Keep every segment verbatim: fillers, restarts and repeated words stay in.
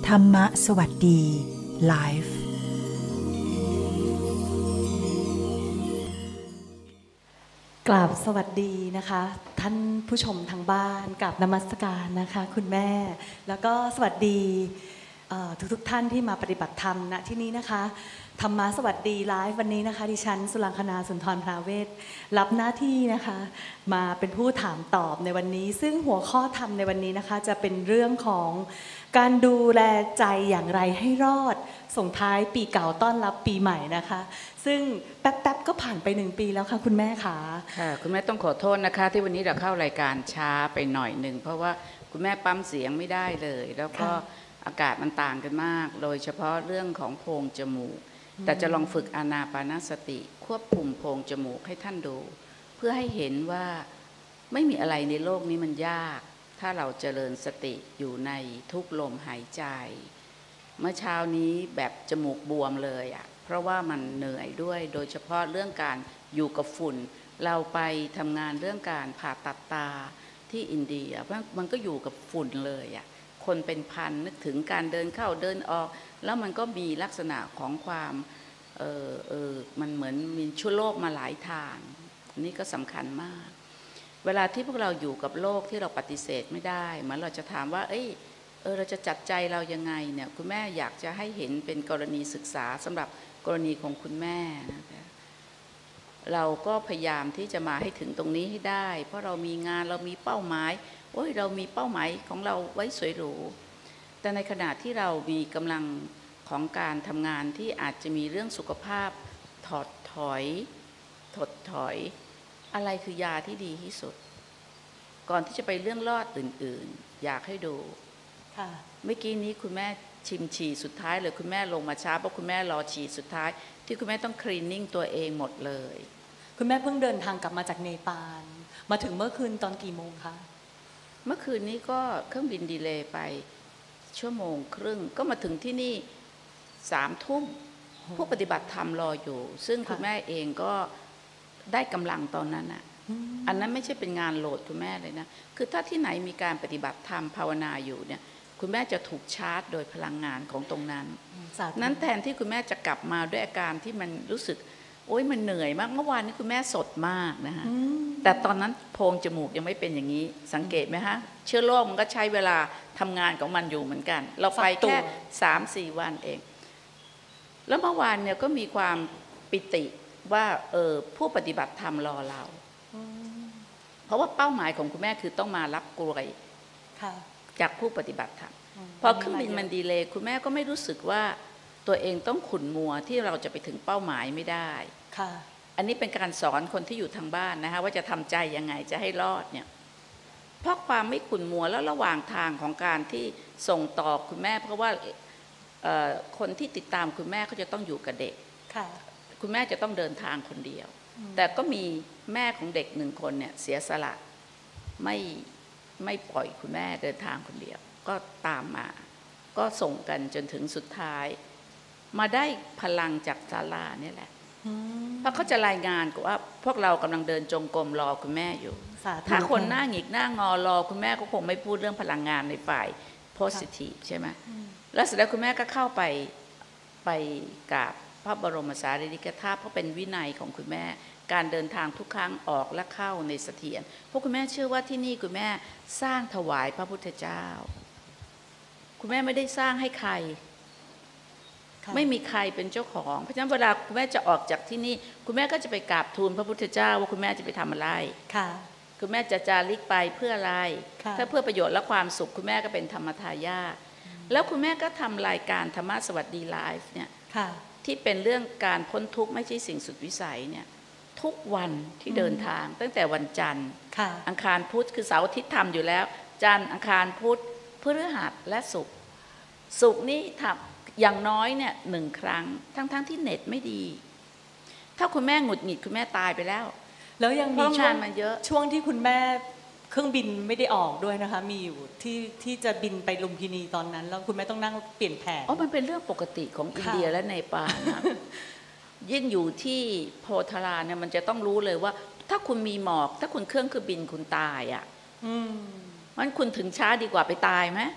ธรรมะสวัสดีไลฟ์กราบสวัสดีนะคะท่านผู้ชมทางบ้านกราบนมัสการนะคะคุณแม่แล้วก็สวัสดีทุกทุกท่านที่มาปฏิบัติธรรมณที่นี้นะคะธรรมะสวัสดีไลฟ์วันนี้นะคะดิฉันสุรังคณาสุนทรพราเวชรับหน้าที่นะคะมาเป็นผู้ถามตอบในวันนี้ซึ่งหัวข้อธรรมในวันนี้นะคะจะเป็นเรื่องของการดูแลใจอย่างไรให้รอดส่งท้ายปีเก่าต้อนรับปีใหม่นะคะซึ่งแป๊บๆก็ผ่านไปหนึ่งปีแล้วค่ะคุณแม่ค่ะค่ะคุณแม่ต้องขอโทษนะคะที่วันนี้เราเข้ารายการช้าไปหน่อยหนึ่งเพราะว่าคุณแม่ปั๊มเสียงไม่ได้เลยแล้วก็อากาศมันต่างกันมากโดยเฉพาะเรื่องของโพรงจมูกแต่จะลองฝึกอานาปานสติควบคุมโพรงจมูกให้ท่านดูเพื่อให้เห็นว่าไม่มีอะไรในโลกนี้มันยากถ้าเราเจริญสติอยู่ในทุกลมหายใจเมื่อเช้านี้แบบจมูกบวมเลยอ่ะเพราะว่ามันเหนื่อยด้วยโดยเฉพาะเรื่องการอยู่กับฝุ่นเราไปทำงานเรื่องการผ่าตัดตาที่อินเดียเพราะมันก็อยู่กับฝุ่นเลยอ่ะคนเป็นพันนึกถึงการเดินเข้าเดินออกแล้วมันก็มีลักษณะของความเออเออมันเหมือนมีเชื้อโรคมาหลายทางนี่ก็สำคัญมากเวลาที่พวกเราอยู่กับโลกที่เราปฏิเสธไม่ได้เหมือนเราจะถามว่าเอ้ยเออเราจะจัดใจเรายังไงเนี่ยคุณแม่อยากจะให้เห็นเป็นกรณีศึกษาสำหรับกรณีของคุณแม่นะคะเราก็พยายามที่จะมาให้ถึงตรงนี้ให้ได้เพราะเรามีงานเรามีเป้าหมายโอ้ยเรามีเป้าหมายของเราไว้สวยหรูแต่ในขณะที่เรามีกำลังของการทำงานที่อาจจะมีเรื่องสุขภาพถอดถอยถดถอยอะไรคือยาที่ดีที่สุดก่อนที่จะไปเรื่องรอดอื่นๆอยากให้ดูค่ะเมื่อกี้นี้คุณแม่ชิมฉี่สุดท้ายเลยคุณแม่ลงมาช้าเพราะคุณแม่รอฉี่สุดท้ายที่คุณแม่ต้องคลีนนิ่งตัวเองหมดเลยคุณแม่เพิ่งเดินทางกลับมาจากเนปาลมาถึงเมื่อคืนตอนกี่โมงคะเมื่อคืนนี้ก็เครื่องบินดีเลย์ไปชั่วโมงครึ่งก็มาถึงที่นี่สามทุ่มผู้ปฏิบัติธรรมรออยู่ซึ่งคุณแม่เองก็ได้กำลังตอนนั้นอ่ะอันนั้นไม่ใช่เป็นงานโหลดคุณแม่เลยนะคือถ้าที่ไหนมีการปฏิบัติธรรมภาวนาอยู่เนี่ยคุณแม่จะถูกชาร์จโดยพลังงานของตรงนั้นนั้นแทนที่คุณแม่จะกลับมาด้วยอาการที่มันรู้สึกโอ๊ยมันเหนื่อยมากเมื่อวานนี้คุณแม่สดมากนะฮะแต่ตอนนั้นโพรงจมูกยังไม่เป็นอย่างนี้สังเกตไหมฮะเชื้อโรคมันก็ใช้เวลาทำงานของมันอยู่เหมือนกันเราไปแค่สามสี่วันเองแล้วเมื่อวานเนี่ยก็มีความปิติว่าเออผู้ปฏิบัติธรรมรอเราเพราะว่าเป้าหมายของคุณแม่คือต้องมารับกลวยจากผู้ปฏิบัติธรรมพอเครื่องบินมันดีเลย์คุณแม่ก็ไม่รู้สึกว่าตัวเองต้องขุ่นมัวที่เราจะไปถึงเป้าหมายไม่ได้อันนี้เป็นการสอนคนที่อยู่ทางบ้านนะคะว่าจะทำใจยังไงจะให้รอดเนี่ยเพราะความไม่ขุ่นมัวแล้วระหว่างทางของการที่ส่งต่อคุณแม่เพราะว่าคนที่ติดตามคุณแม่เขาจะต้องอยู่กับเด็กคุณแม่จะต้องเดินทางคนเดียวแต่ก็มีแม่ของเด็กหนึ่งคนเนี่ยเสียสละไม่ไม่ปล่อยคุณแม่เดินทางคนเดียวก็ตามมาก็ส่งกันจนถึงสุดท้ายมาได้พลังจากศาลาเนี่ยแหละเพราะเขาจะรายงานว่าพวกเรากำลังเดินจงกรมรอคุณแม่อยู่ถ้าคนหน้าหงิกหน้างอรอคุณแม่ก็คงไม่พูดเรื่องพลังงานในฝ่าย positive ใช่ไหมแล้วเสร็จแล้วคุณแม่ก็เข้าไปไปกราบพระบรมสารีริกธาตุเพราะเป็นวินัยของคุณแม่การเดินทางทุกครั้งออกและเข้าในเสถียรเพราะคุณแม่เชื่อว่าที่นี่คุณแม่สร้างถวายพระพุทธเจ้าคุณแม่ไม่ได้สร้างให้ใครไม่มีใครเป็นเจ้าของเพราะฉะนั้นเวลาคุณแม่จะออกจากที่นี่คุณแม่ก็จะไปกราบทูลพระพุทธเจ้าว่าคุณแม่จะไปทำอะไรคุณแม่จะจาริกไปเพื่ออะไรถ้าเพื่อประโยชน์และความสุขคุณแม่ก็เป็นธรรมทายาทแล้วคุณแม่ก็ทำรายการธรรมะสวัสดีไลฟ์เนี่ยที่เป็นเรื่องการพ้นทุกข์ไม่ใช่สิ่งสุดวิสัยเนี่ยทุกวันที่เดินทางตั้งแต่วันจันทร์อังคารพุธคือเสาร์อาทิตย์ทำอยู่แล้วจันทร์อังคารพุธพฤหัสและศุกร์ศุกร์นี้ทำอย่างน้อยเนี่ยหนึ่งครั้งทั้งๆ ท, ที่เน็ตไม่ดีถ้าคุณแม่หงุดหงิดคุณแม่ตายไปแล้วแล้วยังมีช่วงมาเยอะช่วงที่คุณแม่เครื่องบินไม่ได้ออกด้วยนะคะมีอยู่ที่ที่จะบินไปลุมพินีตอนนั้นแล้วคุณแม่ต้องนั่งเปลี่ยนแผนอ๋อมันเป็นเรื่องปกติของอินเดียและเนปาลนะยิ่งอยู่ที่โพธาราเนี่ยมันจะต้องรู้เลยว่าถ้าคุณมีหมอกถ้าคุณเครื่องเครื่องบินคุณตายอ่ะมันคุณถึงช้าดีกว่าไปตายไหม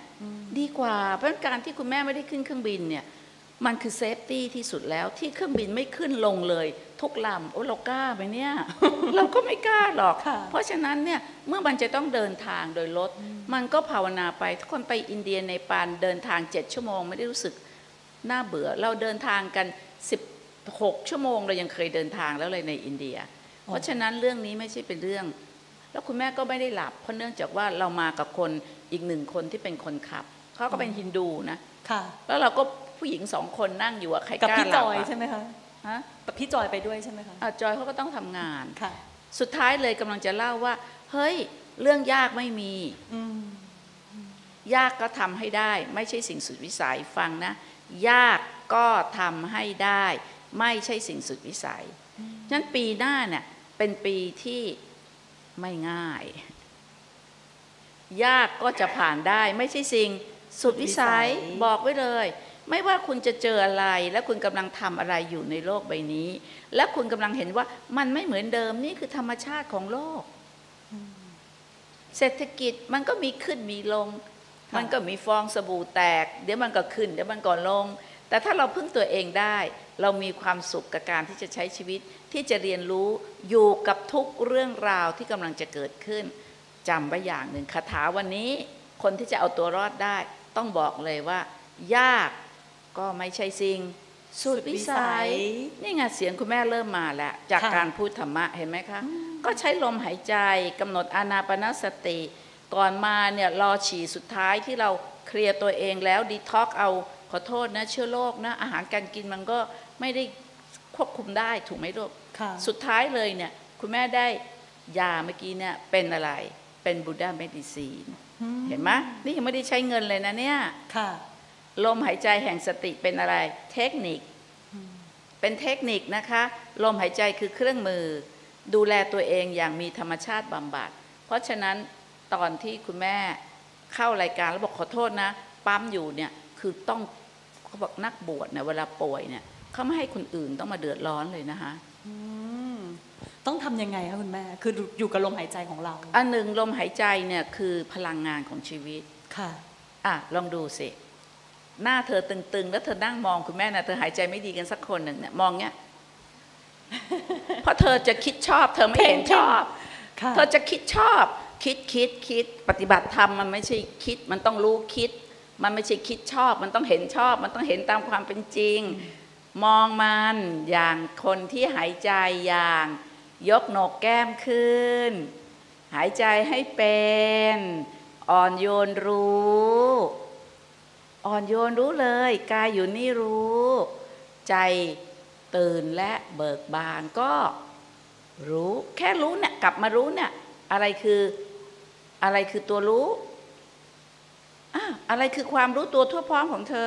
ดีกว่าเพราะการที่คุณแม่ไม่ได้ขึ้นเครื่องบินเนี่ยมันคือเซฟตี้ที่สุดแล้วที่เครื่องบินไม่ขึ้นลงเลยทุกลำโอ้เรากล้าไหมเนี่ย เราก็ไม่กล้าหรอกเพราะฉะนั้นเนี่ยเมื่อมันจะต้องเดินทางโดยรถมันก็ภาวนาไปทุกคนไปอินเดียในปานเดินทางเจ็ดชั่วโมงไม่ได้รู้สึกน่าเบื่อเราเดินทางกันสิบหกชั่วโมงเรายังเคยเดินทางแล้วเลยในอินเดียเพราะฉะนั้นเรื่องนี้ไม่ใช่เป็นเรื่องแล้วคุณแม่ก็ไม่ได้หลับเพราะเนื่องจากว่าเรามากับคนอีกหนึ่งคนที่เป็นคนขับเขาก็เป็นฮินดูนะแล้วเราก็ผู้หญิงสองคนนั่งอยู่อะใครกล้าหลับกับพี่จอยใช่ไหมคะฮะกับพี่จอยไปด้วยใช่ไหมคะอ่ะจอยเขาก็ต้องทำงานค่ะสุดท้ายเลยกำลังจะเล่าว่าเฮ้ยเรื่องยากไม่มียากก็ทำให้ได้ไม่ใช่สิ่งสุดวิสัยฟังนะยากก็ทำให้ได้ไม่ใช่สิ่งสุดวิสัยฉะนั้นปีหน้าเนี่ยเป็นปีที่ไม่ง่ายยากก็จะผ่านได้ไม่ใช่สิ่งสุดวิสัยบอกไว้เลยไม่ว่าคุณจะเจออะไรและคุณกำลังทำอะไรอยู่ในโลกใบนี้และคุณกำลังเห็นว่ามันไม่เหมือนเดิมนี่คือธรรมชาติของโลกเศรษฐกิจมันก็มีขึ้นมีลงมันก็มีฟองสบู่แตกเดี๋ยวมันก็ขึ้นเดี๋ยวมันก็ลงแต่ถ้าเราพึ่งตัวเองได้เรามีความสุขกับการที่จะใช้ชีวิตที่จะเรียนรู้อยู่กับทุกเรื่องราวที่กำลังจะเกิดขึ้นจำไว้อย่างหนึ่งคาถาวันนี้คนที่จะเอาตัวรอดได้ต้องบอกเลยว่ายากก็ไม่ใช่สิ่งสุดวิสัยนี่ไงเสียงคุณแม่เริ่มมาแล้วจากการพูดธรรมะเห็นไหมคะก็ใช้ลมหายใจกำหนดอานาปานสติก่อนมาเนี่ยรอฉี่สุดท้ายที่เราเคลียร์ตัวเองแล้วดีท็อกเอาขอโทษนะเชื้อโรคนะอาหารการกินมันก็ไม่ได้ควบคุมได้ถูกไหมลูกสุดท้ายเลยเนี่ยคุณแม่ได้ยาเมื่อกี้เนี่ยเป็นอะไรเป็นบูดาเมดิซีนเห็นไหมนี่ยังไม่ได้ใช้เงินเลยนะเนี่ยลมหายใจแห่งสติเป็นอะไรเทคนิคเป็นเทคนิคนะคะลมหายใจคือเครื่องมือดูแลตัวเองอย่างมีธรรมชาติบำบัดเพราะฉะนั้นตอนที่คุณแม่เข้ารายการแล้วบอกขอโทษนะปั๊มอยู่เนี่ยคือต้องเขาบอกนักบวชเนี่ยเวลาป่วยเนี่ยเขาไม่ให้คนอื่นต้องมาเดือดร้อนเลยนะคะต้องทำยังไงคะคุณแม่คืออยู่กับลมหายใจของเราอันหนึ่งลมหายใจเนี่ยคือพลังงานของชีวิตค่ะอ่ะลองดูสิหน้าเธอตึงๆแล้วเธอนั่งมองคุณแม่นะเธอหายใจไม่ดีกันสักคนหนึ่งเนี่ยมองเนี้ยเพราะเธอจะคิดชอบเธอไม่เห็นชอบเธอจะคิดชอบคิดคิดคิดปฏิบัติธรรมมันไม่ใช่คิดมันต้องรู้คิดมันไม่ใช่คิดชอบมันต้องเห็นชอบมันต้องเห็นตามความเป็นจริงมองมันอย่างคนที่หายใจอย่างยกโหนกแก้มขึ้นหายใจให้เป็นอ่อนโยนรู้อ่อนโยนรู้เลยกายอยู่นี่รู้ใจตื่นและเบิกบานก็รู้แค่รู้เนี่ยกลับมารู้เนี่ยอะไรคืออะไรคือตัวรู้อ่ะอะไรคือความรู้ตัวทั่วพร้อมของเธอ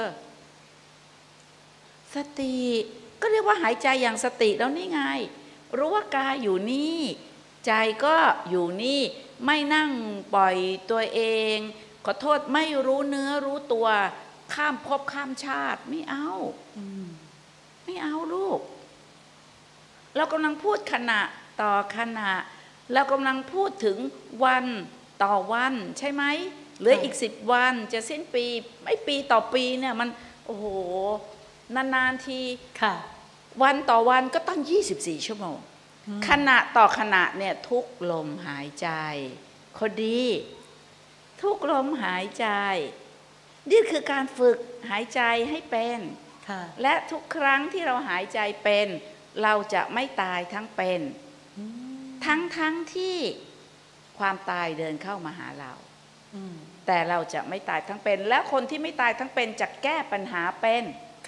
สติก็เรียกว่าหายใจอย่างสติแล้วนี่ไงรู้ว่ากายอยู่นี่ใจก็อยู่นี่ไม่นั่งปล่อยตัวเองขอโทษไม่รู้เนื้อรู้ตัวข้ามภพข้ามชาติไม่เอาไม่เอาลูกเรากำลังพูดขณะต่อขณะเรากำลังพูดถึงวันต่อวันใช่ไหมเหลืออีกสิบวันจะสิ้นปีไม่ปีต่อปีเนี่ยมันโอ้โหนานๆทีวันต่อวันก็ต้องยี่สิบสี่ชั่วโมงขณะต่อขณะเนี่ยทุกลมหายใจคนดีทุกลมหายใจนี่คือการฝึกหายใจให้เป็นและทุกครั้งที่เราหายใจเป็นเราจะไม่ตายทั้งเป็นทั้งทั้งที่ความตายเดินเข้ามาหาเราแต่เราจะไม่ตายทั้งเป็นและคนที่ไม่ตายทั้งเป็นจะแก้ปัญหาเป็น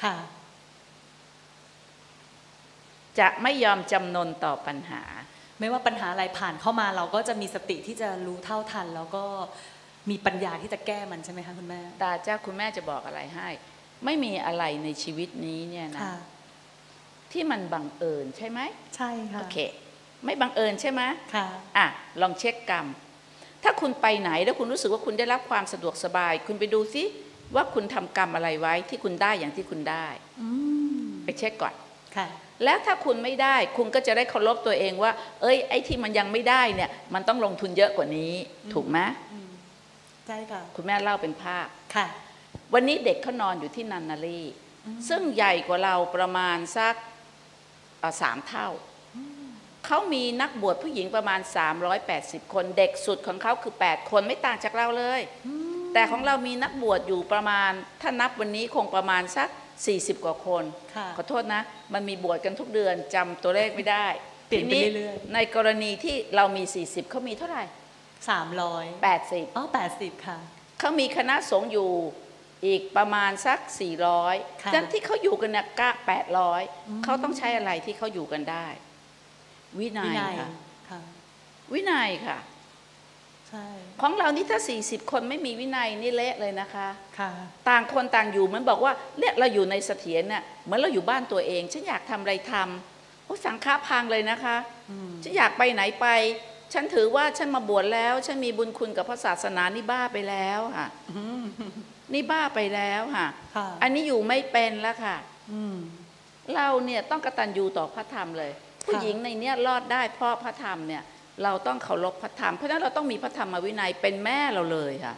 จะไม่ยอมจำนนต่อปัญหาไม่ว่าปัญหาอะไรผ่านเข้ามาเราก็จะมีสติที่จะรู้เท่าทันแล้วก็มีปัญญาที่จะแก้มันใช่ไหมคะคุณแม่ตาเจ้าคุณแม่จะบอกอะไรให้ไม่มีอะไรในชีวิตนี้เนี่ยนะที่มันบังเอิญใช่ไหมใช่ค่ะโอเคไม่บังเอิญใช่ไหมค่ะอ่ะลองเช็คกรรมถ้าคุณไปไหนแล้วคุณรู้สึกว่าคุณได้รับความสะดวกสบายคุณไปดูซิว่าคุณทำกรรมอะไรไว้ที่คุณได้อย่างที่คุณได้ไปเช็คก่อนค่ะแล้วถ้าคุณไม่ได้คุณก็จะได้เคารพตัวเองว่าเอ้ยไอ้ที่มันยังไม่ได้เนี่ยมันต้องลงทุนเยอะกว่านี้ถูกไหมใช่ค่ะคุณแม่เล่าเป็นภาพค่ะวันนี้เด็กเขานอนอยู่ที่นันนารีซึ่งใหญ่กว่าเราประมาณสักสามเท่าเขามีนักบวชผู้หญิงประมาณสามร้อยแปดสิบคนเด็กสุดของเขาคือแปดคนไม่ต่างจากเราเลยแต่ของเรามีนักบวชอยู่ประมาณถ้านับวันนี้คงประมาณสักสี่สิบกว่าคนขอโทษนะมันมีบวชกันทุกเดือนจำตัวเลขไม่ได้เปลี่ยนไปเรื่อยๆในกรณีที่เรามีสี่สิบเขามีเท่าไหร่สามร้อยแปดสิบอ๋อแปดสิบค่ะเขามีคณะสงฆ์อยู่อีกประมาณสักสี่ร้อยดังนั้นที่เขาอยู่กันเนี่ยกะแปดร้อยเขาต้องใช้อะไรที่เขาอยู่กันได้วินัยค่ะวินัยค่ะใช่ของเรานี่ถ้าสี่สิบคนไม่มีวินัยนี่เละเลยนะคะค่ะต่างคนต่างอยู่มันบอกว่าเนี่ยเราอยู่ในเสถียรเนี่ยเหมือนเราอยู่บ้านตัวเองฉันอยากทำอะไรทำโอ้สังฆาพังเลยนะคะฉันอยากไปไหนไปฉันถือว่าฉันมาบวชแล้วฉันมีบุญคุณกับพระศาสนานี่บ้าไปแล้วค่ะนี่บ้าไปแล้วค่ะอันนี้อยู่ไม่เป็นแล้วค่ะเราเนี่ยต้องกตัญญูต่อพระธรรมเลยผู้หญิงในเนี้ยรอดได้เพราะพระธรรมเนี่ยเราต้องเคารพพระธรรมเพราะฉะนั้นเราต้องมีพระธรรมวินัยเป็นแม่เราเลยค่ะ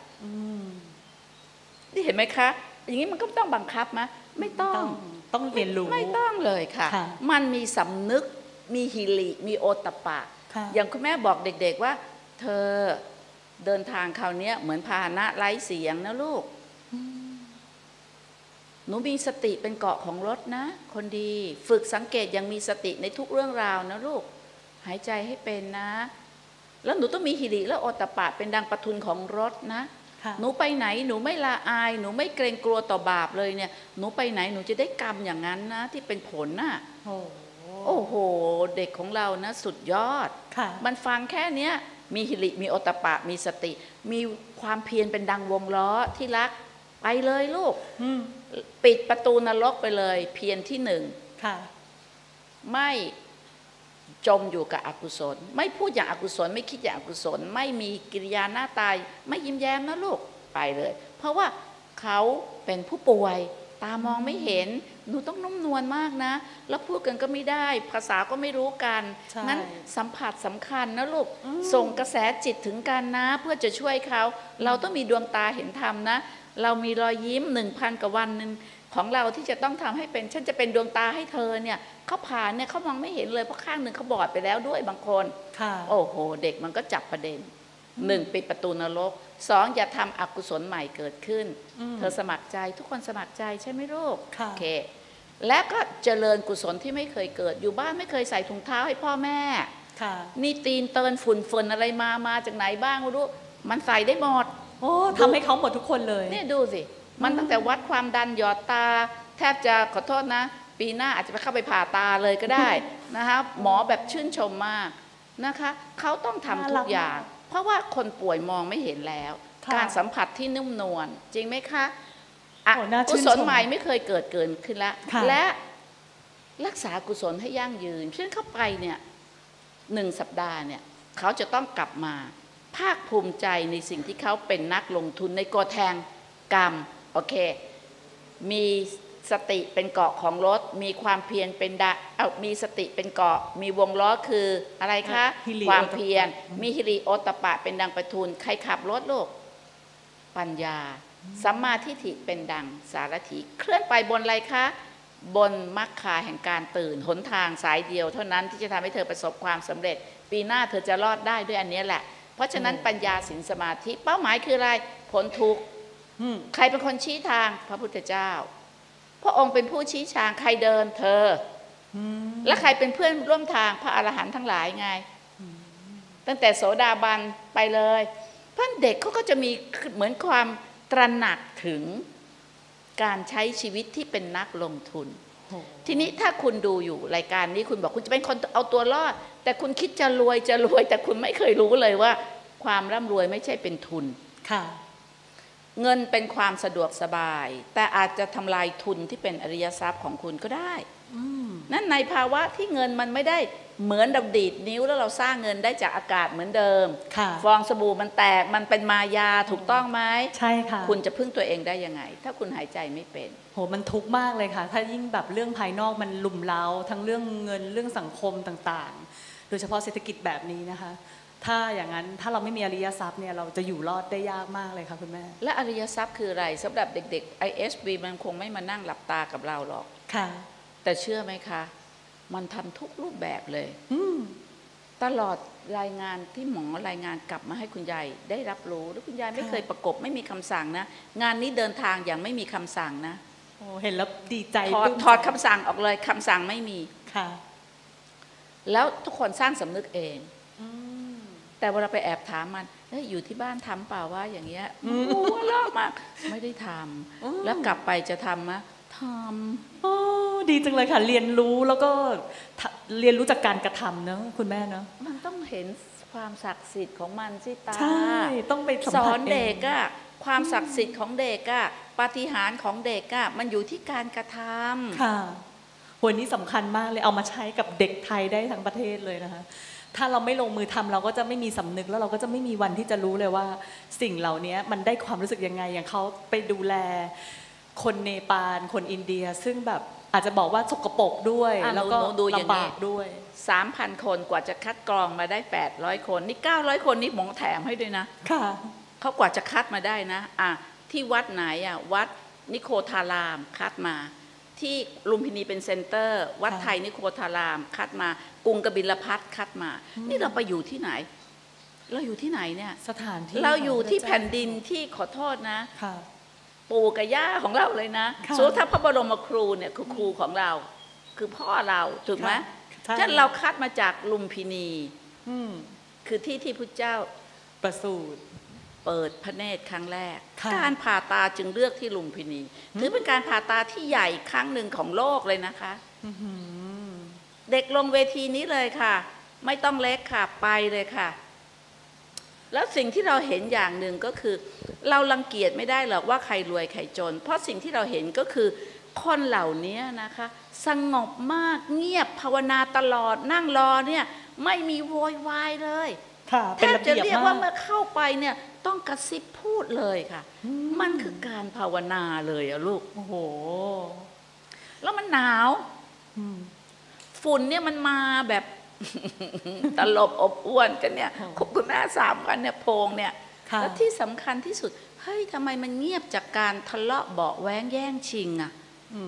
นี่เห็นไหมคะอย่างนี้มันก็ต้องบังคับไหมไม่ต้องต้องเรียนรู้ไม่ต้องเลยค่ะมันมีสำนึกมีหิริมีโอตตปะอย่างคุณแม่บอกเด็กๆว่าเธอเดินทางคราวนี้เหมือนพาหนะไร้เสียงนะลูกหนูมีสติเป็นเกาะของรถนะคนดีฝึกสังเกตอย่างมีสติในทุกเรื่องราวนะลูกหายใจให้เป็นนะแล้วหนูต้องมีหิริและโอตตปะเป็นดังประทุนของรถนะหนูไปไหนหนูไม่ละอายหนูไม่เกรงกลัวต่อบาปเลยเนี่ยหนูไปไหนหนูจะได้กรรมอย่างนั้นนะที่เป็นผลน่ะโอ้โหเด็กของเรานะสุดยอดมันฟังแค่เนี้ยมีหิริมีโอตตปะมีสติมีความเพียรเป็นดังวงล้อที่รักไปเลยลูกปิดประตูนรกไปเลยเพียรที่หนึ่งไม่จมอยู่กับอกุศลไม่พูดอย่างอกุศลไม่คิดอย่างอกุศลไม่มีกิริยาหน้าตายไม่ยิ้มแย้มนะลูกไปเลยเพราะว่าเขาเป็นผู้ป่วยตามองไม่เห็นหนูต้องนุ่มนวลมากนะแล้วพูดกันก็ไม่ได้ภาษาก็ไม่รู้กันงั้นสัมผัสสำคัญนะลูกส่งกระแสจิตถึงกันนะเพื่อจะช่วยเขาเราต้องมีดวงตาเห็นธรรมนะเรามีรอยยิ้มหนึ่งพันกับวันหนึ่งของเราที่จะต้องทำให้เป็นฉันจะเป็นดวงตาให้เธอเนี่ยเขาผ่านเนี่ยเขามองไม่เห็นเลยเพราะข้างหนึ่งเขาบอดไปแล้วด้วยบางคนโอ้โหเด็กมันก็จับประเด็นหนึ่งปิดประตูนรกสองอย่าทำอกุศลใหม่เกิดขึ้นเธอสมัครใจทุกคนสมัครใจใช่ไหมลูกโอเคและก็เจริญกุศลที่ไม่เคยเกิดอยู่บ้านไม่เคยใส่ถุงเท้าให้พ่อแม่นี่ตีนเตินฝุ่นฝุ่นอะไรมามาจากไหนบ้างไม่รู้มันใส่ได้หมดโอ้ทำให้เขาหมดทุกคนเลยนี่ดูสิมันตั้งแต่วัดความดันหยอดตาแทบจะขอโทษนะปีหน้าอาจจะไปเข้าไปผ่าตาเลยก็ได้นะคะหมอแบบชื่นชมมากนะคะเขาต้องทำทุกอย่างเพราะว่าคนป่วยมองไม่เห็นแล้วการสัมผัสที่นุ่มนวลจริงไหมคะกุศลใหม่ไม่เคยเกิดเกินขึ้นแล้วและรักษากุศลให้ยั่งยืนเช่นเข้าไปเนี่ยหนึ่งสัปดาห์เนี่ยเขาจะต้องกลับมาภาคภูมิใจในสิ่งที่เขาเป็นนักลงทุนในกอแทงกรรมโอเคมีสติเป็นเกาะของรถมีความเพียรเป็นดะเอามีสติเป็นเกาะมีวงล้อคืออะไรคะความเพียรมีหิริโอตตปะเป็นดังประทุนใครขับรถลูกปัญญาสัมมาทิฏฐิเป็นดังสารถีเคลื่อนไปบนอะไรคะบนมรรคาแห่งการตื่นหนทางสายเดียวเท่านั้นที่จะทำให้เธอประสบความสำเร็จปีหน้าเธอจะรอดได้ด้วยอันนี้แหละเพราะฉะนั้นปัญญาศีลสมาธิเป้าหมายคืออะไรพ้นทุกข์ใครเป็นคนชี้ทางพระพุทธเจ้าพระองค์เป็นผู้ชี้ทางใครเดินเธอและใครเป็นเพื่อนร่วมทางพระอรหันต์ทั้งหลายไงตั้งแต่โสดาบันไปเลยเพราะเด็กเขาก็จะมีเหมือนความตระหนักถึงการใช้ชีวิตที่เป็นนักลงทุนทีนี้ถ้าคุณดูอยู่รายการนี้คุณบอกคุณจะเป็นคนเอาตัวรอดแต่คุณคิดจะรวยจะรวยแต่คุณไม่เคยรู้เลยว่าความร่ำรวยไม่ใช่เป็นทุนค่ะเงินเป็นความสะดวกสบายแต่อาจจะทำลายทุนที่เป็นอริยทรัพย์ของคุณก็ได้นั่นในภาวะที่เงินมันไม่ได้เหมือนดับดีดนิ้วแล้วเราสร้างเงินได้จากอากาศเหมือนเดิมฟองสบู่มันแตกมันเป็นมายาถูกต้องไหมใช่ค่ะคุณจะพึ่งตัวเองได้ยังไงถ้าคุณหายใจไม่เป็นโหมันทุกข์มากเลยค่ะถ้ายิ่งแบบเรื่องภายนอกมันลุมเล้าทั้งเรื่องเงินเรื่องสังคมต่างๆโดยเฉพาะเศรษฐกิจแบบนี้นะคะถ้าอย่างนั้นถ้าเราไม่มีอริยทรัพย์เนี่ยเราจะอยู่รอดได้ยากมากเลยค่ะคุณแม่และอริยทรัพย์คืออะไรสำหรับเด็กๆ ไอ เอส บี มันคงไม่มานั่งหลับตากับเราหรอกค่ะแต่เชื่อไหมคะมันทำทุกรูปแบบเลยตลอดรายงานที่หมอรายงานกลับมาให้คุณยายได้รับรู้แล้วคุณยายไม่เคยประกบไม่มีคำสั่งนะงานนี้เดินทางอย่างไม่มีคำสั่งนะโอ้เห็นแล้วดีใจถอดถอดคำสั่งออกเลยคำสั่งไม่มีค่ะแล้วทุกคนสร้างสำนึกเองแต่เวลาไปแอบถามมันเฮ้ยอยู่ที่บ้านทำเปล่าว่าอย่างเงี้ยมัวลอกมากไม่ได้ทำแล้วกลับไปจะทำมะทำโอ้ดีจังเลยค่ะเรียนรู้แล้วก็เรียนรู้จากการกระทำเนอะคุณแม่เนอะมันต้องเห็นความศักดิ์สิทธิ์ของมันสิตาใช่ต้องไปสอนเด็กอะความศักดิ์สิทธิ์ของเด็กอะปาฏิหาริย์ของเด็กอะมันอยู่ที่การกระทำค่ะวันนี้สำคัญมากเลยเอามาใช้กับเด็กไทยได้ทั้งประเทศเลยนะคะถ้าเราไม่ลงมือทำเราก็จะไม่มีสำนึกแล้วเราก็จะไม่มีวันที่จะรู้เลยว่าสิ่งเหล่านี้มันได้ความรู้สึกยังไงอย่างเขาไปดูแลคนเนปาลคนอินเดียซึ่งแบบอาจจะบอกว่าสกปรกด้วยแล้วก็ลำบากด้วยสามพัน คนกว่าจะคัดกรองมาได้แปดร้อยคนนี่เก้าร้อยคนนี่หมอแถมให้ด้วยนะค่ะเขากว่าจะคัดมาได้นะอ่ะที่วัดไหนอ่ะวัดนิโคธารามคัดมาที่ลุมพินีเป็นเซ็นเตอร์วัดไทยนิโคธารามคัดมากรุงกบิลพัสคัดมานี่เราไปอยู่ที่ไหนเราอยู่ที่ไหนเนี่ยสถานที่เราอยู่ที่แผ่นดินที่ขอโทษนะปู่กับย่าของเราเลยนะส่วนถ้าพระบรมครูเนี่ยคือครูของเราคือพ่อเราถูกไหมฉะนั้นเราคัดมาจากลุมพินีคือที่ที่พระเจ้าประสูติเปิดพระเนตรครั้งแรกการผ่าตาจึงเลือกที่ลุมพินีถือเป็นการผ่าตาที่ใหญ่ครั้งหนึ่งของโลกเลยนะคะเด็กลงเวทีนี้เลยค่ะไม่ต้องเล็กค่ะไปเลยค่ะแล้วสิ่งที่เราเห็นอย่างหนึ่งก็คือเรารังเกียจไม่ได้หรอกว่าใครรวยใครจนเพราะสิ่งที่เราเห็นก็คือคนเหล่านี้นะคะสงบมากเงียบภาวนาตลอดนั่งรอเนี่ยไม่มีโวยวายเลยแทบจะเรียกว่าเมื่อเข้าไปเนี่ยต้องกระซิบพูดเลยค่ะมันคือการภาวนาเลยอะลูกโอ้โหแล้วมันหนาวฝุ่นเนี่ยมันมาแบบตลบอบอ้วนกันเนี่ยคุณแม่สามกันเนี่ยโพงเนี่ยแล้วที่สำคัญที่สุดเฮ้ยทำไมมันเงียบจากการทะเลาะเบาแว้งแย่งชิงอะ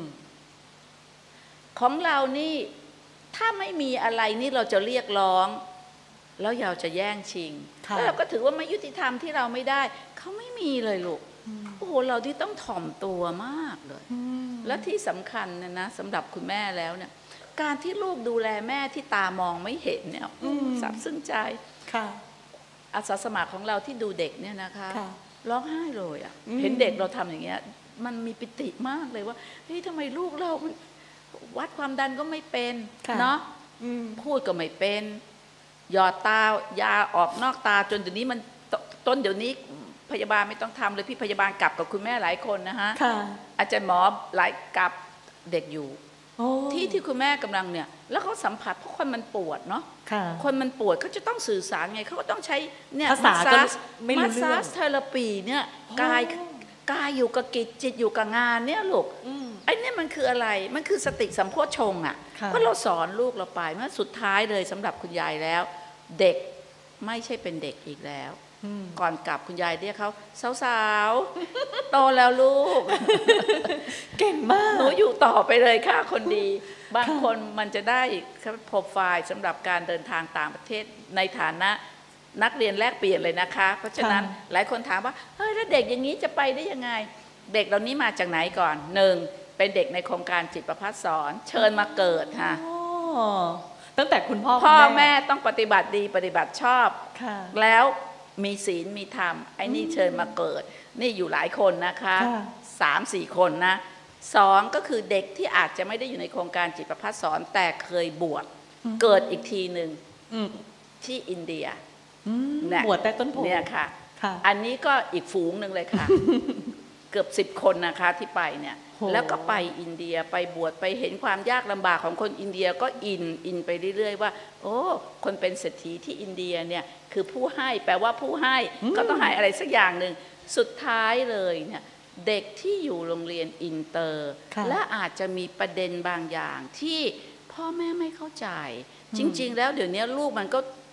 ของเรานี่ถ้าไม่มีอะไรนี่เราจะเรียกร้องแล้วเราจะแย่งชิงแล้วเราก็ถือว่าไม่ยุติธรรมที่เราไม่ได้เขาไม่มีเลยลูกโอ้โหเราที่ต้องถ่อมตัวมากเลยและที่สำคัญนะนะสำหรับคุณแม่แล้วเนี่ยการที่ลูกดูแลแม่ที่ตามองไม่เห็นเนี่ยซาบซึ้งใจอาสาสมัครของเราที่ดูเด็กเนี่ยนะคะร้องไห้เลยอ่ะเห็นเด็กเราทำอย่างเงี้ยมันมีปิติมากเลยว่าเฮ้ยทำไมลูกเราวัดความดันก็ไม่เป็นเนาะพูดก็ไม่เป็นหยอดตายาออกนอกตาจนเดี๋ยวนี้มันต้นเดี๋ยวนี้พยาบาลไม่ต้องทำเลยพี่พยาบาลกลับกับคุณแม่หลายคนนะฮะอาจารย์หมอหลายกับเด็กอยู่ที่ที่คุณแม่กำลังเนี่ยแล้วเขาสัมผัสเพราะคนมันปวดเนาะคนมันปวดเขาจะต้องสื่อสารไงเขาก็ต้องใช้เนี่ยมาซาสมาซาสเทอราปีเนี่ยกายกายอยู่กับกิจจิตอยู่กับงานเนี่ยลูกไอ้นี่มันคืออะไรมันคือสติสัมโพชฌงค์อ่ะเพราะเราสอนลูกเราไปเมื่อสุดท้ายเลยสำหรับคุณยายแล้วเด็กไม่ใช่เป็นเด็กอีกแล้วก่อนกลับคุณยายเรียกเขาสาวๆโตแล้วลูกเก่งมากหนูอยู่ต่อไปเลยค่ะคนดีบางคนมันจะได้โปรไฟล์สำหรับการเดินทางต่างประเทศในฐานะนักเรียนแลกเปลี่ยนเลยนะคะเพราะฉะนั้นหลายคนถามว่าเฮ้ยแล้วเด็กอย่างนี้จะไปได้ยังไงเด็กเหล่านี้มาจากไหนก่อนหนึ่งเป็นเด็กในโครงการจิตประภัสสอนเชิญมาเกิดค่ะตั้งแต่คุณพ่อพ่อแม่ต้องปฏิบัติดีปฏิบัติชอบแล้วมีศีลมีธรรมไอ้นี่เชิญมาเกิดนี่อยู่หลายคนนะคะสามสี่คนนะสองก็คือเด็กที่อาจจะไม่ได้อยู่ในโครงการจิตประภัสสอนแต่เคยบวชเกิดอีกทีหนึ่งที่อินเดียบวชแต่ต้นโพเนี่ยค่ะอันนี้ก็อีกฝูงหนึ่งเลยค่ะเกือบสิบคนนะคะที่ไปเนี่ยแล้วก็ไปอินเดียไปบวชไปเห็นความยากลำบากของคนอินเดียก็อินอินไปเรื่อยๆว่าโอ้คนเป็นเศรษฐีที่อินเดียเนี่ยคือผู้ให้แปลว่าผู้ให้ก็ต้องให้อะไรสักอย่างหนึ่งสุดท้ายเลยเนี่ยเด็กที่อยู่โรงเรียนอินเตอร์และอาจจะมีประเด็นบางอย่างที่พ่อแม่ไม่เข้าใจจริงๆแล้วเดี๋ยวนี้ลูกมันก็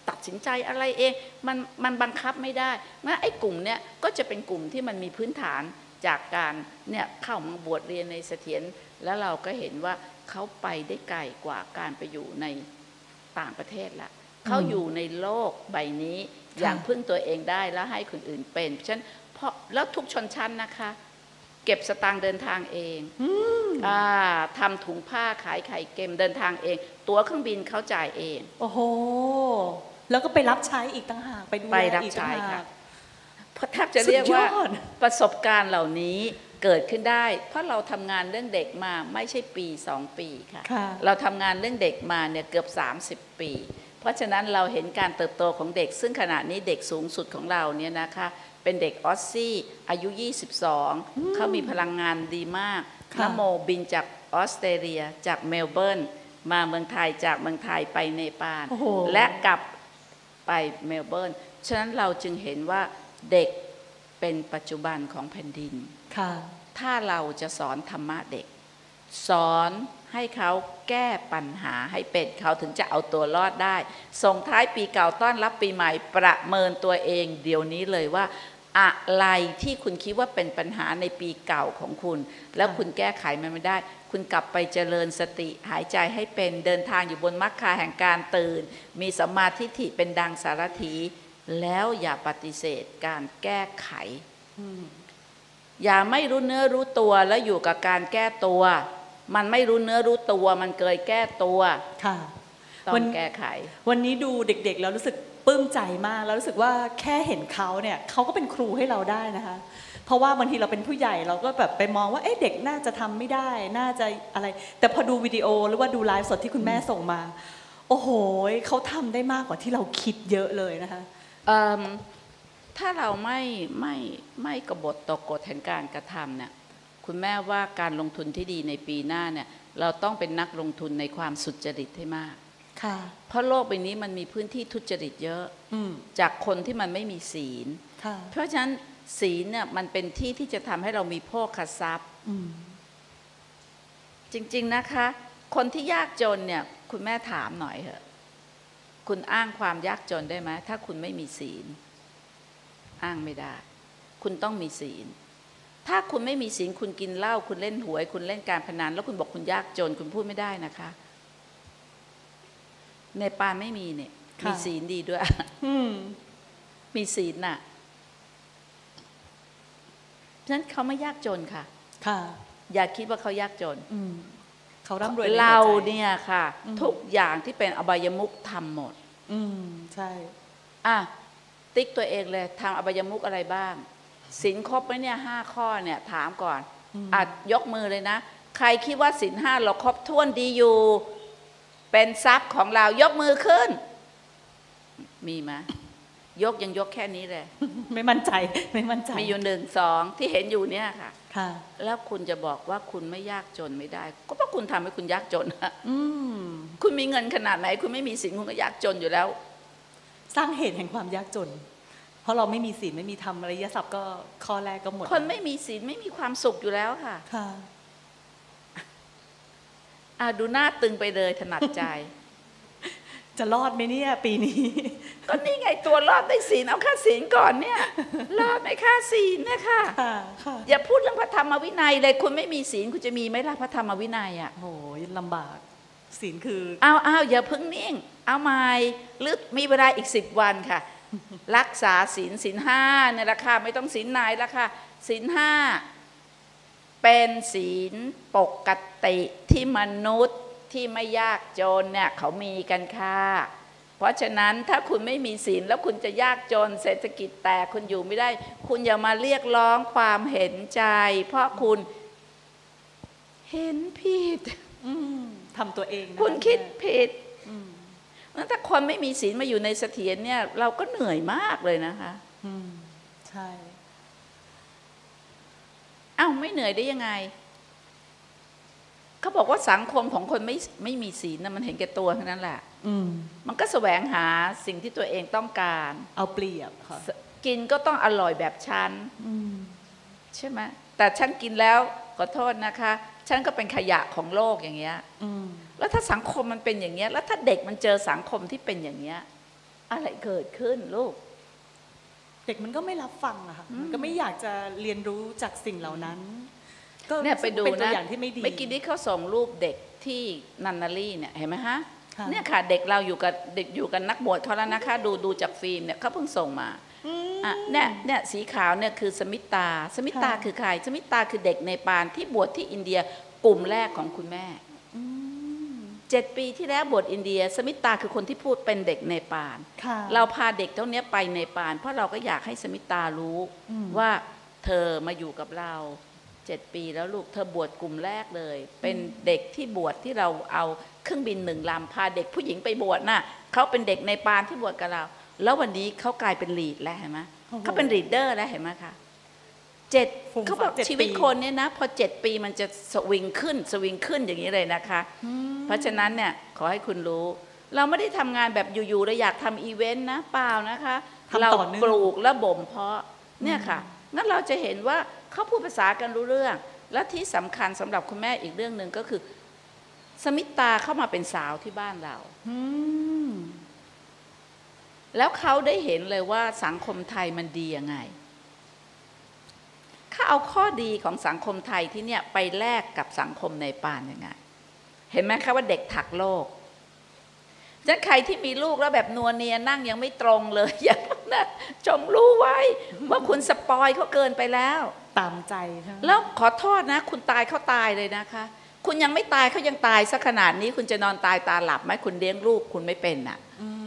ตัดสินใจอะไรเองมันมันบังคับไม่ได้งั้นไอ้กลุ่มเนี้ยก็จะเป็นกลุ่มที่มันมีพื้นฐานจากการเนี่ยเข้ามาบวชเรียนในเสถียรแล้วเราก็เห็นว่าเขาไปได้ไกลกว่าการไปอยู่ในต่างประเทศละเขาอยู่ในโลกใบนี้อย่างพึ่งตัวเองได้แล้วให้คนอื่นเป็นฉะนั้นเพราะแล้วทุกชนชั้นนะคะเก็บสตางค์เดินทางเองอ่าทำถุงผ้าขายไข่เค็มเดินทางเองตั๋วเครื่องบินเขาจ่ายเองโอ้โหแล้วก็ไปรับใช้อีกต่างหากไปดูแลอีกต่างหากเพราะแทบจะเรียกว่าประสบการณ์เหล่านี้เกิดขึ้นได้เพราะเราทำงานเรื่องเด็กมาไม่ใช่ปีสองปีค่ะเราทำงานเรื่องเด็กมาเนี่ยเกือบสามสิบปีเพราะฉะนั้นเราเห็นการเติบโตของเด็กซึ่งขณะนี้เด็กสูงสุดของเราเนี่ยนะคะเป็นเด็กออสซี่อายุยี่สิบสองเขามีพลังงานดีมากนโมบินจากออสเตรเลียจากเมลเบิร์นมาเมืองไทยจากเมืองไทยไปเนปาลและกลับไปเมลเบิร์นฉะนั้นเราจึงเห็นว่าเด็กเป็นปัจจุบันของแผ่นดินถ้าเราจะสอนธรรมะเด็กสอนให้เขาแก้ปัญหาให้เป็นเขาถึงจะเอาตัวรอดได้ส่งท้ายปีเก่าต้อนรับปีใหม่ประเมินตัวเองเดี๋ยวนี้เลยว่าอะไรที่คุณคิดว่าเป็นปัญหาในปีเก่าของคุณแล้วคุณแก้ไขมันไม่ได้คุณกลับไปเจริญสติหายใจให้เป็นเดินทางอยู่บนมรรคาแห่งการตื่นมีสัมมาทิฏฐิเป็นดังสารถีแล้วอย่าปฏิเสธการแก้ไขอย่าไม่รู้เนื้อรู้ตัวแล้วอยู่กับการแก้ตัวมันไม่รู้เนื้อรู้ตัวมันเกิดแก้ตัวค่ะต้องแก้ไขวันนี้ดูเด็กๆแล้วรู้สึกปลื้มใจมากแล้วรู้สึกว่าแค่เห็นเขาเนี่ยเขาก็เป็นครูให้เราได้นะคะเพราะว่าบางทีเราเป็นผู้ใหญ่เราก็แบบไปมองว่าเอ๊ะเด็กน่าจะทำไม่ได้น่าจะอะไรแต่พอดูวิดีโอหรือว่าดูไลฟ์สดที่คุณแม่ส่งมาโอ้โหเขาทำได้มากกว่าที่เราคิดเยอะเลยนะคะถ้าเราไม่ไม่ไม่กบฏต่อกฎแห่งการกระทำเนี่ยคุณแม่ว่าการลงทุนที่ดีในปีหน้าเนี่ยเราต้องเป็นนักลงทุนในความสุจริตให้มากค่ะเพราะโลกใบนี้มันมีพื้นที่ทุจริตเยอะจากคนที่มันไม่มีศีลเพราะฉะนั้นศีลเนี่ยมันเป็นที่ที่จะทำให้เรามีโภคทรัพย์จริงๆนะคะคนที่ยากจนเนี่ยคุณแม่ถามหน่อยเถอะคุณอ้างความยากจนได้ไหมถ้าคุณไม่มีศีลอ้างไม่ได้คุณต้องมีศีลถ้าคุณไม่มีศีลคุณกินเหล้าคุณเล่นหวยคุณเล่นการพนันแล้วคุณบอกคุณยากจนคุณพูดไม่ได้นะคะในปานไม่มีเนี่ยมีศีลดีด้วยมีศีลน่ะฉะนั้นเขาไม่ยากจนค่ะค่ะอย่าคิดว่าเขายากจนเขาร่ำรวยเราเนี่ยค่ะทุกอย่างที่เป็นอบายมุขทำหมดอืมใช่อ่ะติ๊กตัวเองเลยทำอบายมุขอะไรบ้างศีลครบไหมเนี่ยห้าข้อเนี่ยถามก่อนอ่ะยกมือเลยนะใครคิดว่าศีลห้าเราครบถ้วนดีอยู่เป็นทรัพย์ของเรายกมือขึ้นมีไหมยกยังยกแค่นี้เลยไม่มั่นใจไม่มั่นใจมีอยู่หนึ่งสองที่เห็นอยู่เนี่ยค่ะค่ะแล้วคุณจะบอกว่าคุณไม่ยากจนไม่ได้ก็เพราะคุณทำให้คุณยากจนอะคุณมีเงินขนาดไหนคุณไม่มีศีลคุณก็ยากจนอยู่แล้วสร้างเหตุแห่งความยากจนเพราะเราไม่มีศีลไม่มีธรรมอริยทรัพย์ก็ข้อแรกก็หมดคนไม่มีศีลไม่มีความสุขอยู่แล้วค่ะค่ะอ่ะดูหน้าตึงไปเลยถนัดใจจะรอดไหมเนี่ยปีนี้ก็นี่ไงตัวรอดได้ศีลเอาค่าศีลก่อนเนี่ยรอดไหมค่าศีลนะคะอย่าพูดเรื่องพระธรรมวินัยเลยคุณไม่มีศีลคุณจะมีไหมล่ะพระธรรมวินัยอ่ะโอ้ยลำบากศีลคือเอาเอาอย่าเพิ่งนิ่งเอาใหม่หรือมีเวลาอีกสิบวันค่ะรักษาศีลศีลห้าเนี่ยราคาไม่ต้องศีลไหนราคาศีลห้าเป็นศีลปกติที่มนุษย์ที่ไม่ยากจนเนี่ยเขามีกันค่ะเพราะฉะนั้นถ้าคุณไม่มีศีลแล้วคุณจะยากจนเศรษฐกิจแตกคุณอยู่ไม่ได้คุณอย่ามาเรียกร้องความเห็นใจเพราะคุณเห็นผิดทำตัวเองคุณคิดผิดถ้าคนไม่มีศีลมาอยู่ในเสถียรเนี่ยเราก็เหนื่อยมากเลยนะคะใช่อ้าวไม่เหนื่อยได้ยังไงเขาบอกว่าสังคมของคนไม่ไม่มีศีลนะมันเห็นแก่ตัวเท่านั้นแหละมันก็แสวงหาสิ่งที่ตัวเองต้องการเอาเปรียบค่ะกินก็ต้องอร่อยแบบฉันใช่ไหมแต่ฉันกินแล้วขอโทษนะคะฉันก็เป็นขยะของโลกอย่างเงี้ยแล้วถ้าสังคมมันเป็นอย่างเงี้ยแล้วถ้าเด็กมันเจอสังคมที่เป็นอย่างเงี้ยอะไรเกิดขึ้นลูกเด็กมันก็ไม่รับฟังอะค่ะมันก็ไม่อยากจะเรียนรู้จากสิ่งเหล่านั้นก็เนี่ยไปดูนะเป็นตัวอย่างที่ไม่ดีเมื่อกี้นี้เขาส่งรูปเด็กที่นันนารีเนี่ยเห็นไหมฮะเนี่ยค่ะเด็กเราอยู่กับเด็กอยู่กันนักบวชเขาแล้วนะคะดูดูจากฟิล์มเนี่ยเขาเพิ่งส่งมาอ่ะเนี่ยเนี่ยสีขาวเนี่ยคือสมิตาสมิตาคือใครสมิตาคือเด็กเนปาลที่บวชที่อินเดียกลุ่มแรกของคุณแม่เจ็ดปีที่แล้วบวชอินเดียสมิตาคือคนที่พูดเป็นเด็กเนปาลเราพาเด็กเท่านี้ไปเนปาลเพราะเราก็อยากให้สมิตารู้ว่าเธอมาอยู่กับเราเจ็ดปีแล้วลูกเธอบวชกลุ่มแรกเลยเป็นเด็กที่บวชที่เราเอาเครื่องบินหนึ่งลำพาเด็กผู้หญิงไปบวชน่ะเขาเป็นเด็กเนปาลที่บวชกับเราแล้ววันนี้เขากลายเป็นลีดแล้วเห็นไหมเขาเป็นลีดเดอร์แล้วเห็นไหมคะเจ็ดเขาบอกชีวิตคนเนี่ยนะพอเจ็ดปีมันจะสวิงขึ้นสวิงขึ้นอย่างนี้เลยนะคะเพราะฉะนั้นเนี่ยขอให้คุณรู้เราไม่ได้ทำงานแบบอยู่ๆเราอยากทำอีเวนต์นะเปล่านะคะเราปลูกและบ่มเพาะเนี่ยค่ะงั้นเราจะเห็นว่าเขาพูดภาษากันรู้เรื่องและที่สำคัญสำหรับคุณแม่อีกเรื่องหนึ่งก็คือสมิตาเข้ามาเป็นสาวที่บ้านเราแล้วเขาได้เห็นเลยว่าสังคมไทยมันดียังไงเขาเอาข้อดีของสังคมไทยที่เนี่ยไปแลกกับสังคมในปานยังไงเห็นไหมคะว่าเด็กถักโลกฉะนั้นใครที่มีลูกแล้วแบบนัวเนียนั่งยังไม่ตรงเลยอย่านะจงรู้ไว้ว่าคุณสปอยเขาเกินไปแล้วตามใจใช่ไหมแล้วขอโทษนะคุณตายเขาตายเลยนะคะคุณยังไม่ตายเขายังตายสักขนาดนี้คุณจะนอนตายตาหลับไหมคุณเลี้ยงลูกคุณไม่เป็นอ่ะ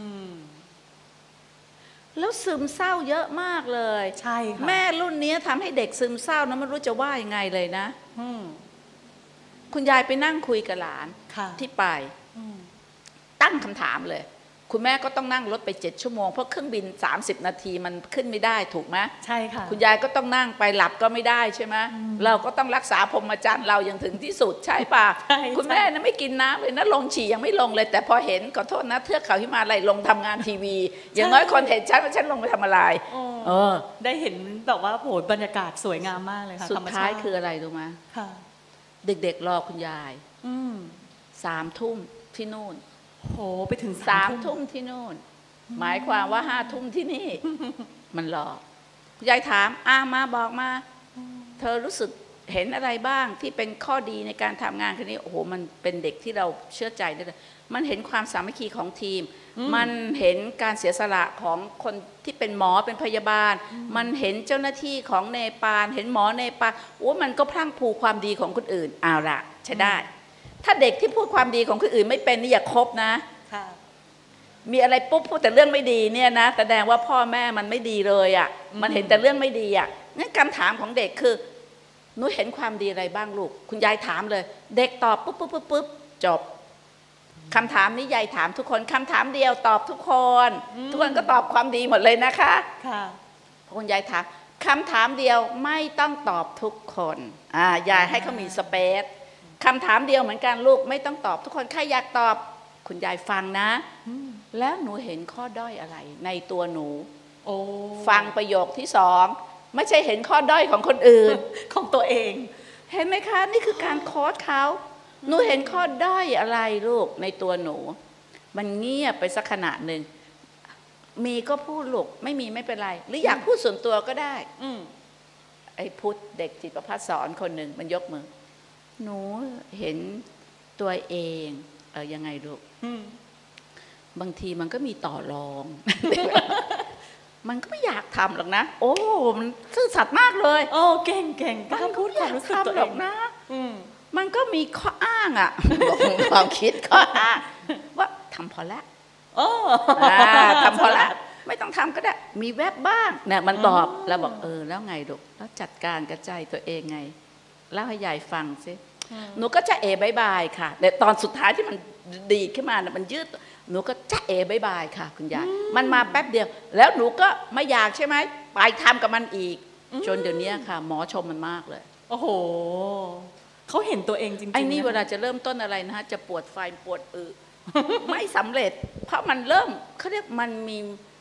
แล้วซึมเศร้าเยอะมากเลยใช่ค่ะแม่รุ่นนี้ทำให้เด็กซึมเศร้านะไม่รู้จะว่ายังไงเลยนะคุณยายไปนั่งคุยกับหลานที่ไปตั้งคำถามเลยคุณแม่ก็ต้องนั่งรถไปเจ็ดชั่วโมงเพราะเครื่องบินสามสิบนาทีมันขึ้นไม่ได้ถูกไหมใช่ค่ะคุณยายก็ต้องนั่งไปหลับก็ไม่ได้ใช่ไหมเราก็ต้องรักษาพรหมจรรย์เราอย่างถึงที่สุดใช่ป่ะคุณแม่นะไม่กินน้ำเลยนะลงฉี่ยังไม่ลงเลยแต่พอเห็นขอโทษนะเทือกเขาหิมาลัยลงทำงานทีวีอย่างน้อยคนเห็นฉันว่าฉันลงไปทำอะไรเออได้เห็นแบบว่าโหบรรยากาศสวยงามมากเลยค่ะสุดท้ายคืออะไรรู้ไหมเด็กๆรอคุณยายสามทุ่มที่นู่นโหไปถึงสามทุ่มที่นู่นหมายความว่าห้าทุ่มที่นี่มันรอยายถามอามาบอกมาเธอรู้สึกเห็นอะไรบ้างที่เป็นข้อดีในการทำงานคนนี้โอ้โหมันเป็นเด็กที่เราเชื่อใจได้เลยมันเห็นความสามัคคีของทีมมันเห็นการเสียสละของคนที่เป็นหมอเป็นพยาบาลมันเห็นเจ้าหน้าที่ของเนปาลเห็นหมอเนปาลโอ้มันก็พลั่งพลูความดีของคนอื่นเอาละใช่ได้ถ้าเด็กที่พูดความดีของคนอื่นไม่เป็นนี่อย่าคบนะมีอะไรปุ๊บพูดแต่เรื่องไม่ดีเนี่ยนะแสดงว่าพ่อแม่มันไม่ดีเลยอ่ะมันเห็นแต่เรื่องไม่ดีอ่ะงั้นคำถามของเด็กคือหนูเห็นความดีอะไรบ้างลูกคุณยายถามเลยเด็กตอบปุ๊บปุ๊บปุ๊บปุ๊บจบคำถามนี้ยายถามทุกคนคำถามเดียวตอบทุกคนทุกคนก็ตอบความดีหมดเลยนะคะค่ะคุณยายถามคำถามเดียวไม่ต้องตอบทุกคนอ่ายายให้เขามีสเปซคำถามเดียวเหมือนกันลูกไม่ต้องตอบทุกคนใครอยากตอบคุณยายฟังนะแล้วหนูเห็นข้อด้อยอะไรในตัวหนูโอ้ฟังประโยคที่สองไม่ใช่เห็นข้อด้อยของคนอื่นของตัวเองเห็นไหมคะนี่คือการโค้ชเขาหนูเห็นข้อด้อยอะไรลูกในตัวหนูมันเงียบไปสักขณะหนึ่งมีก็พูดลูกไม่มีไม่เป็นไรหรืออยากพูดส่วนตัวก็ได้ไอ้พุทธเด็กจิตประภัสสอนคนหนึ่งมันยกมือหนูเห็นตัวเองเออยังไงลูกบางทีมันก็มีต่อรอง มันก็ไม่อยากทำหรอกนะโอ้มันซื่อสัตย์มากเลยโอ้เก่งเก่งก็พูดความรู้สึกตัวเองนะมันก็มีข้ออ้างอ่ะความคิดข้ออ้างว่าทำพอแล้วทำพอแล้วไม่ต้องทำก็ได้มีแวบบ้างเนี่ยมันตอบแล้วบอกเออแล้วไงลูกแล้วจัดการกระจายตัวเองไงเล่าให้ยายฟังสิหนูก็จะเอบายบายค่ะแต่ตอนสุดท้ายที่มันดีขึ้นมามันยืดหนูก็จะเอบายบายค่ะคุณยายมันมาแป๊บเดียวแล้วหนูก็ไม่อยากใช่ไหมไปทำกับมันอีกจนเดี๋ยวนี้ค่ะหมอชมมันมากเลยโอ้โหเขาเห็นตัวเองจริงๆไอ้นี่เวลาจะเริ่มต้นอะไรนะฮะจะปวดไฟปวดอึไม่สำเร็จเพราะมันเริ่มเขาเรียกมันมี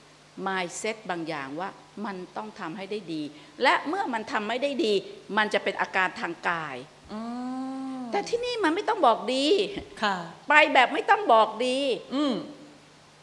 mindset บางอย่างว่ามันต้องทำให้ได้ดีและเมื่อมันทำไม่ได้ดีมันจะเป็นอาการทางกายแต่ที่นี่มันไม่ต้องบอกดีไปแบบไม่ต้องบอกดี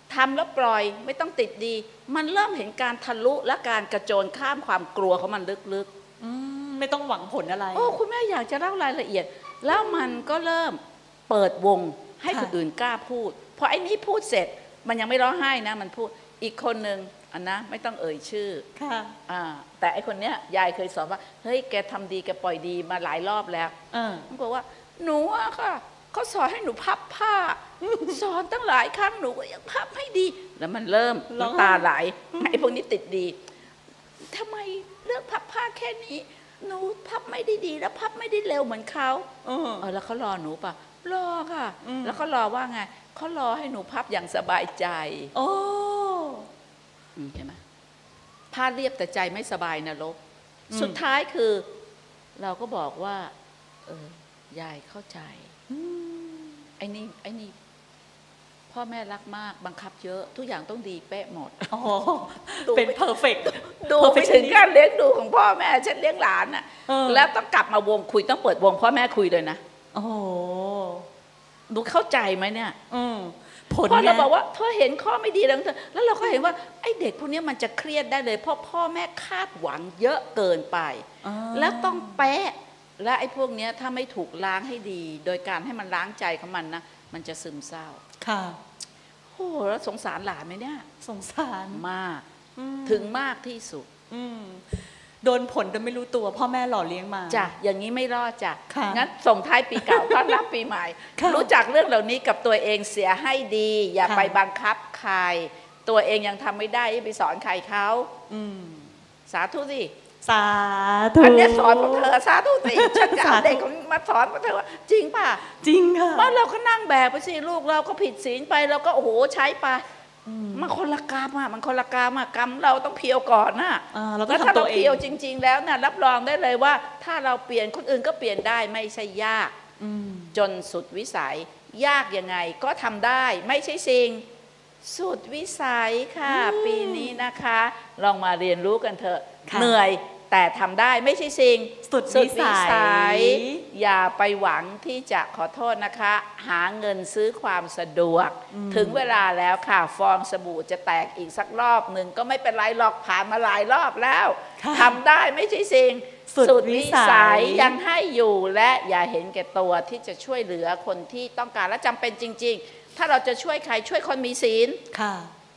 ทำแล้วปล่อยไม่ต้องติดดีมันเริ่มเห็นการทะลุและการกระโจนข้ามความกลัวของมันลึกๆไม่ต้องหวังผลอะไรโอ้คุณแม่อยากจะเล่ารายละเอียดแล้วมันก็เริ่มเปิดวงให้คนอื่นกล้าพูดพอไอ้นี้พูดเสร็จมันยังไม่ร้องไห้นะมันพูดอีกคนนึงอันนะไม่ต้องเอ่ยชื่อค่ะอ่าแต่ไอ้คนเนี้ยยายเคยสอนว่าเฮ้ยแกทำดีแกปล่อยดีมาหลายรอบแล้วมันบอกว่าหนูอะค่ะเขาสอนให้หนูพับผ้าสอนตั้งหลายครั้งหนูก็ยังพับให้ดีแล้วมันเริ่มน้ำตาไหลไอ้พวกนี้ติดดีทำไมเลือกพับผ้าแค่นี้หนูพับไม่ได้ดีแล้วพับไม่ได้เร็วเหมือนเขาเออแล้วเขารอหนูป่ะรอค่ะแล้วเขารอว่าไงเขารอให้หนูพับอย่างสบายใจโอ้เห็นไหมผ้าเรียบแต่ใจไม่สบายนรกสุดท้ายคือเราก็บอกว่าเออยายเข้าใจไอ้นี่ไอ้นี่พ่อแม่รักมากบังคับเยอะทุกอย่างต้องดีเป๊ะหมดเป็นเพอร์เฟกต์ดูไปถึงการเลี้ยงดูของพ่อแม่ฉันเลี้ยงหลานน่ะแล้วต้องกลับมาวงคุยต้องเปิดวงพ่อแม่คุยเลยนะโอ้ดูเข้าใจไหมเนี่ยผลพอเราบอกว่าเธอเห็นข้อไม่ดีแล้วเธอแล้วเราก็เห็นว่าไอ้เด็กพวกนี้มันจะเครียดได้เลยเพราะพ่อแม่คาดหวังเยอะเกินไปแล้วต้องแปะและไอ้พวกนี้ถ้าไม่ถูกล้างให้ดีโดยการให้มันล้างใจของมันนะมันจะซึมเศร้าค่ะโอ้แล้วสงสารหลานไหมเนี่ยสงสารมากถึงมากที่สุดโดนผลโดยไม่รู้ตัวพ่อแม่หล่อเลี้ยงมาจ้ะอย่างนี้ไม่รอดจ้ะงั้นส่งท้ายปีเก่าต้อนรับปีใหม่รู้จักเรื่องเหล่านี้กับตัวเองเสียให้ดีอย่าไปบังคับใครตัวเองยังทำไม่ได้อย่าไปสอนใครเขาสาธุสิสาธุอันนี้สอนพวกเธอสาธุสิฉันจะเอาเด็กของมาสอนพวกเธอว่าจริงป่ะจริงค่ะเมื่อเราก็นั่งแบกไปสิลูกเราก็ผิดศีลไปเราก็โอ้โหใช้ไปมันคนละกรรมอ่ะมันคนละกรรมอ่ะกรรมเราต้องเพียวก่อนน่ะแล้วถ้าเราเพียวจริงๆแล้วน่ะรับรองได้เลยว่าถ้าเราเปลี่ยนคนอื่นก็เปลี่ยนได้ไม่ใช่ยากจนสุดวิสัยยากยังไงก็ทำได้ไม่ใช่สิ่งสุดวิสัยค่ะปีนี้นะคะลองมาเรียนรู้กันเถอะเหนื่อยแต่ทำได้ไม่ใช่สิ่งสุดวิสัยอย่าไปหวังที่จะขอโทษนะคะหาเงินซื้อความสะดวกถึงเวลาแล้วค่ะฟองสบู่จะแตกอีกสักรอบหนึ่งก็ไม่เป็นไรหรอกผ่านมาหลายรอบแล้วทำได้ไม่ใช่สิ่งสุดวิสัยยังให้อยู่และอย่าเห็นแก่ตัวที่จะช่วยเหลือคนที่ต้องการและจำเป็นจริงๆถ้าเราจะช่วยใครช่วยคนมีศีลค่ะ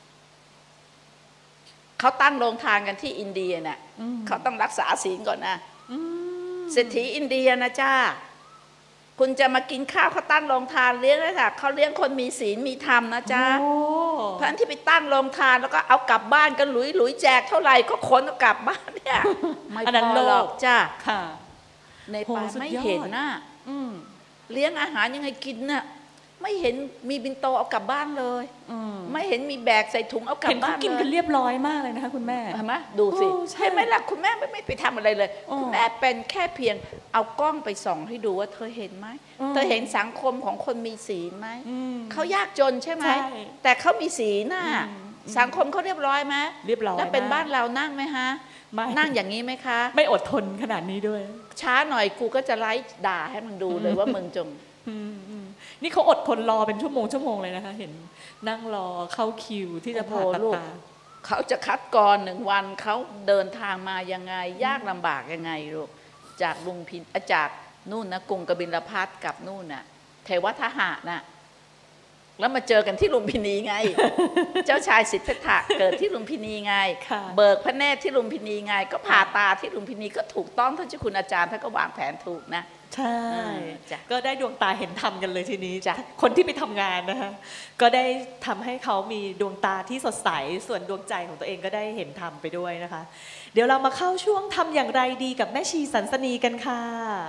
เขาตั้งโรงทานกันที่อินเดียเนี่ยเขาต้องรักษาศีลก่อนนะเศรษฐีอินเดียนะจ้าคุณจะมากินข้าวเขาตั้งโรงทานเลี้ยงเลยค่ะเขาเลี้ยงคนมีศีลมีธรรมนะจ้าเพราะฉะนั้นที่ไปตั้งโรงทานแล้วก็เอากลับบ้านกันหลุยหลุยแจกเท่าไหร่ก็ขนเอากลับบ้านเนี่ยไม่พอหรอกจ้าในป่าไม่เห็นนะเลี้ยงอาหารยังไงกินน่ะไม่เห็นมีบินโตเอากลับบ้านเลยไม่เห็นมีแบกใส่ถุงเอากลับบ้านเลยเห็นเขากินกันเรียบร้อยมากเลยนะคะคุณแม่เห็นไหมดูสิใช่ไหมล่ะคุณแม่ไม่ไม่ไปทำอะไรเลยคุณแม่เป็นแค่เพียงเอากล้องไปส่องให้ดูว่าเธอเห็นไหมเธอเห็นสังคมของคนมีศีลไหมเขายากจนใช่ไหมแต่เขามีศีลน่ะสังคมเขาเรียบร้อยไหมเรียบร้อยแล้วเป็นบ้านเรานั่งไหมฮะนั่งอย่างนี้ไหมคะไม่อดทนขนาดนี้ด้วยช้าหน่อยกูก็จะไล่ด่าให้มึงดูเลยว่ามึงจงนี่เขาอดทนรอเป็นชั่วโมงชั่วโมงเลยนะคะเห็นนั่งรอเข้าคิวที่จะผ่าตัดตาเขาจะคัดกรหนึ่งวันเขาเดินทางมายังไงยากลำบากยังไงลูกจากลุงพินจากนู่นนะกรุงกบิลพัสกับนู่นน่ะเทวทหะน่ะแล้วมาเจอกันที่ลุมพินีไง เจ้าชายสิทธัตถะเกิดที่ลุมพินีไงเบิกพระเนตรที่ลุมพินีไงก็ผ่าตาที่ลุมพินีก็ถูกต้องท่านเจ้าคุณอาจารย์ท่านก็วางแผนถูกนะใช่ก็ได้ดวงตาเห็นธรรมกันเลยทีนี้คนที่ไปทำงานนะคะก็ได้ทำให้เขามีดวงตาที่สดใสส่วนดวงใจของตัวเองก็ได้เห็นธรรมไปด้วยนะคะเดี๋ยวเรามาเข้าช่วงทำอย่างไรดีกับแม่ชีสันสนีกันค่ะ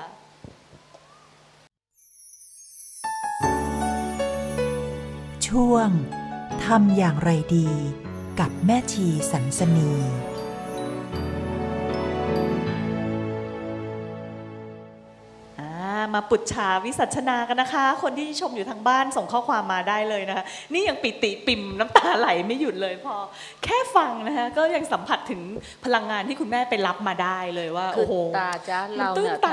ช่วงทำอย่างไรดีกับแม่ชีสันสนีมาปุจฉาวิสัชนากันนะคะคนที่ชมอยู่ทางบ้านส่งข้อความมาได้เลยนะคะนี่ยังปิติปิ่มน้ำตาไหลไม่หยุดเลยพอแค่ฟังนะคะก็ยังสัมผัสถึงพลังงานที่คุณแม่ไปรับมาได้เลยว่าโอ้โหตาจ้าเราเนี่ยทำ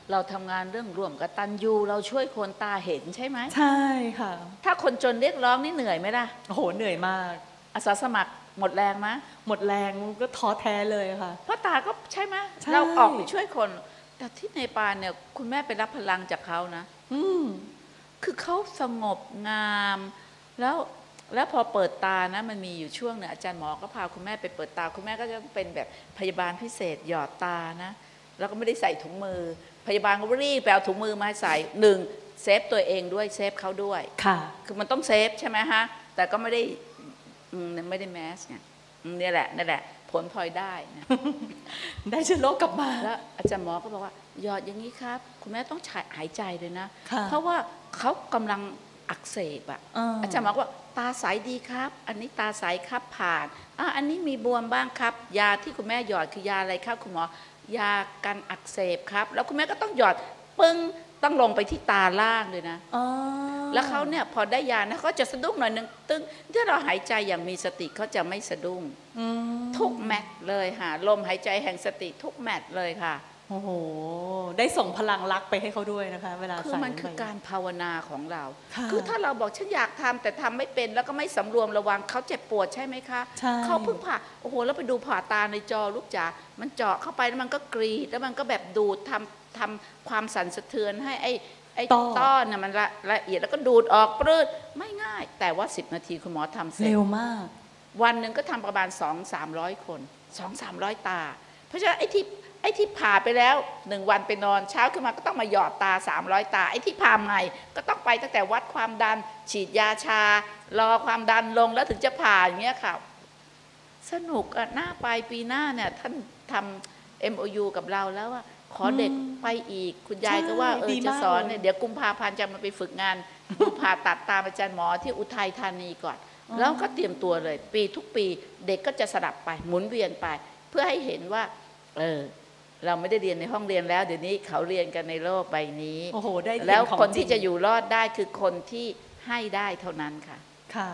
เราทำงานเรื่องร่วมกตัญญูเราช่วยคนตาเห็นใช่ไหมใช่ค่ะถ้าคนจนเรียกร้องนี่เหนื่อยไหมล่ะโอ้โหเหนื่อยมากอาสาสมัครหมดแรงไหมหมดแรงก็ท้อแท้เลยค่ะเพราะตาก็ใช่ไหมเราออกไปช่วยคนแต่ที่เนปาลเนี่ยคุณแม่ไปรับพลังจากเขานะอืมคือเขาสงบงามแล้วแล้วพอเปิดตานะมันมีอยู่ช่วงหนึ่งอาจารย์หมอก็พาคุณแม่ไปเปิดตาคุณแม่ก็จะเป็นแบบพยาบาลพิเศษหยอดตานะแล้วก็ไม่ได้ใส่ถุงมือพยาบาลก็รีบไปเอาถุงมือมาใส่หนึ่งเซฟตัวเองด้วยเซฟเขาด้วยค่ะคือมันต้องเซฟใช่ไหมฮะแต่ก็ไม่ได้ไม่ได้แมสไงนี่แหละนี่แหละผลพลอยได้นะได้เชื้อโรคกลับมาแล้วอาจารย์หมอก็บอกว่าหยอดอย่างนี้ครับคุณแม่ต้องหายใจเลยนะเพราะว่าเขากำลังอักเสบอ่ะอาจารย์หมอว่าตาใสดีครับอันนี้ตาใสครับผ่านอ่ะอันนี้มีบวมบ้างครับยาที่คุณแม่หยอดคือยาอะไรครับคุณหมอยากันอักเสบครับแล้วคุณแม่ก็ต้องหยอดปึ้งต้องลงไปที่ตาล่างเลยนะแล้วเขาเนี่ยพอได้ยานะเขาจะสะดุ้งหน่อยนึงตึ้งถ้าเราหายใจอย่างมีสติเขาจะไม่สะดุ้งทุกแมตช์เลยค่ะลมหายใจแห่งสติทุกแมตช์เลยค่ะโอ้โหได้ส่งพลังรักไปให้เขาด้วยนะคะเวลาคือมันคือการภาวนาของเราคือถ้าเราบอกฉันอยากทำแต่ทำไม่เป็นแล้วก็ไม่สำรวมระวังเขาเจ็บปวดใช่ไหมคะเขาเพิ่งผ่าโอ้โหแล้วไปดูผ่าตาในจอลูกจ๋ามันเจาะเข้าไปแล้วมันก็กรีดแล้วมันก็แบบดูดทำทำความสั่นสะเทือนให้ไอ้ไอ้ต้อนน่ะมันละละเอียดแล้วก็ดูดออกปลื้ดไม่ง่ายแต่ว่าสิบนาทีคุณหมอทำเสร็จเร็วมากวันหนึ่งก็ทำประมาณสองสามร้อยคนสองสามร้อยตาเพราะฉะนั้นไอ้ที่ไอ้ที่ผ่าไปแล้วหนึ่งวันไปนอนเช้าขึ้นมาก็ต้องมาหยอดตาสามร้อยตาไอ้ที่ผ่าใหม่ก็ต้องไปตั้งแต่วัดความดันฉีดยาชารอความดันลงแล้วถึงจะผ่าอย่างเงี้ยค่ะสนุกอ่ะหน้าไปปีหน้าเนี่ยท่านทำ เอ็ม โอ ยู กับเราแล้วว่าขอเด็กไปอีกคุณยายก็ว่าเออจะสอนเนี่ยเดี๋ยวกุมภาพันธ์จะมาไปฝึกงานผ่าตัดตามอาจารย์หมอที่อุทัยธานีก่อนแล้วก็เตรียมตัวเลยปีทุกปีเด็กก็จะสลับไปหมุนเวียนไปเพื่อให้เห็นว่าเออเราไม่ได้เรียนในห้องเรียนแล้วเดี๋ยวนี้เขาเรียนกันในโลกใบนี้โอ้โหได้แล้วคนที่จะอยู่รอดได้คือคนที่ให้ได้เท่านั้นค่ะค่ะ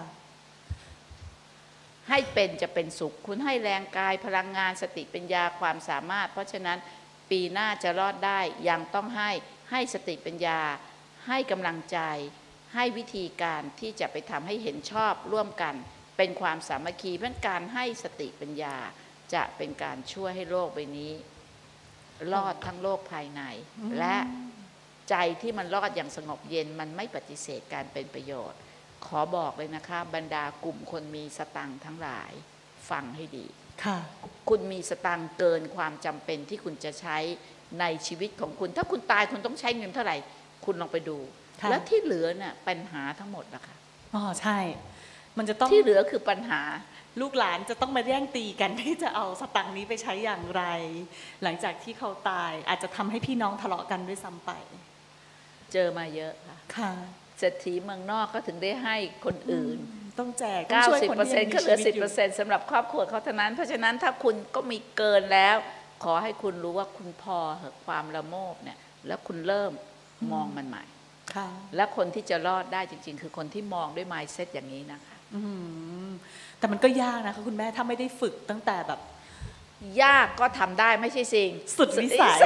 ให้เป็นจะเป็นสุขคุณให้แรงกายพลังงานสติปัญญาความสามารถเพราะฉะนั้นปีหน้าจะรอดได้ยังต้องให้ให้สติปัญญาให้กำลังใจให้วิธีการที่จะไปทำให้เห็นชอบร่วมกันเป็นความสามัคคีเพราะการให้สติปัญญาจะเป็นการช่วยให้โลกใบนี้รอดทั้งโลกภายในและใจที่มันรอดอย่างสงบเย็นมันไม่ปฏิเสธการเป็นประโยชน์ขอบอกเลยนะคะบรรดากลุ่มคนมีสตังค์ทั้งหลายฟังให้ดีค่ะคุณมีสตังค์เกินความจำเป็นที่คุณจะใช้ในชีวิตของคุณถ้าคุณตายคุณต้องใช้เงินเท่าไหร่คุณลองไปดูแล้วที่เหลือเนี่ยปัญหาทั้งหมดนะคะอ๋อใช่มันจะต้องที่เหลือคือปัญหาลูกหลานจะต้องมาแย่งตีกันที่จะเอาสตังค์นี้ไปใช้อย่างไรหลังจากที่เขาตายอาจจะทำให้พี่น้องทะเลาะกันด้วยซ้ำไปเจอมาเยอะค่ะค่ะเศรษฐีเมืองนอกก็ถึงได้ให้คนอื่นต้องแจกเก้าสิบเปอร์เซ็นต์ ก็เหลือ สิบเปอร์เซ็นต์ สำหรับครอบครัวเขาเท่านั้นเพราะฉะนั้นถ้าคุณก็มีเกินแล้วขอให้คุณรู้ว่าคุณพอเหอะความละโมบเนี่ยแล้วคุณเริ่มมองมันใหม่และคนที่จะรอดได้จริงๆคือคนที่มองด้วย mindset อย่างนี้นะคะแต่มันก็ยากนะคะคุณแม่ถ้าไม่ได้ฝึกตั้งแต่แบบยากก็ทำได้ไม่ใช่สิ่งสุดวิสัย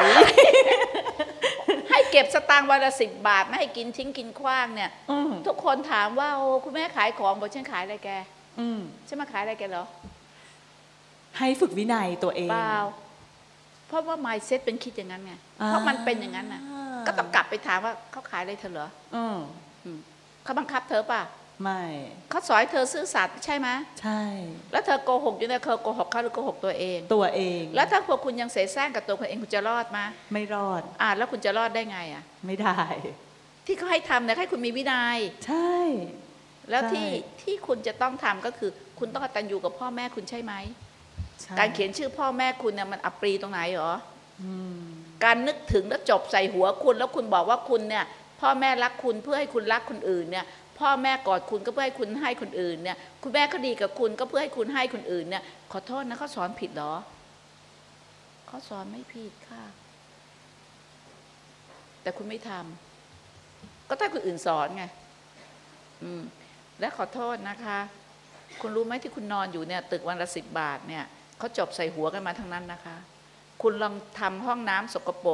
ให้เก็บสตางค์วันละสิบบาทไม่ให้กินทิ้งกินขว้างเนี่ยทุกคนถามว่าโอ้คุณแม่ขายของบอกฉันขายอะไรแกฉันมาขายอะไรแกเหรอให้ฝึกวินัยตัวเองเปล่าเพราะว่า mindset เป็นคิดอย่างนั้นไงเพราะมันเป็นอย่างนั้นน่ะก็ต้องกลับไปถามว่าเขาขายอะไรเธอเหรอเขาบังคับเธอป่ะไม่เขาสอนเธอซื่อสัตย์ใช่ไหมใช่แล้วเธอโกหกอยู่เนี่ยเธอโกหกเขาหรือโกหกตัวเองตัวเองแล้วถ้าพวกคุณยังเสแสร้งกับตัวคุณเองคุณจะรอดไหมไม่รอดอ่าแล้วคุณจะรอดได้ไงอ่ะไม่ได้ที่เขาให้ทำเนี่ยให้คุณมีวินัยใช่แล้วที่ที่คุณจะต้องทำก็คือคุณต้องกตัญญูกับพ่อแม่คุณใช่ไหมการเขียนชื่อพ่อแม่คุณเนี่ยมันอัปรีตรงไหนหรอการนึกถึงแล้วจบใส่หัวคุณแล้วคุณบอกว่าคุณเนี่ยพ่อแม่รักคุณเพื่อให้คุณรักคนอื่นเนี่ยพ่อแม่กอดคุณก็เพื่อให้คุณให้คนอื่นเนี่ยคุณแม่ก็ดีกับคุณก็เพื่อให้คุณให้คนอื่นเนี่ยขอโทษนะเขาสอนผิดหรอเขาสอนไม่ผิดค่ะแต่คุณไม่ทำก็ถ้าคนอื่นสอนไงอืมและขอโทษนะคะคุณรู้ไหมที่คุณนอนอยู่เนี่ยตึกวันละสิบบาทเนี่ยเขาจบใส่หัวกันมาทั้งนั้นนะคะคุณลองทำห้องน้ำสกปรก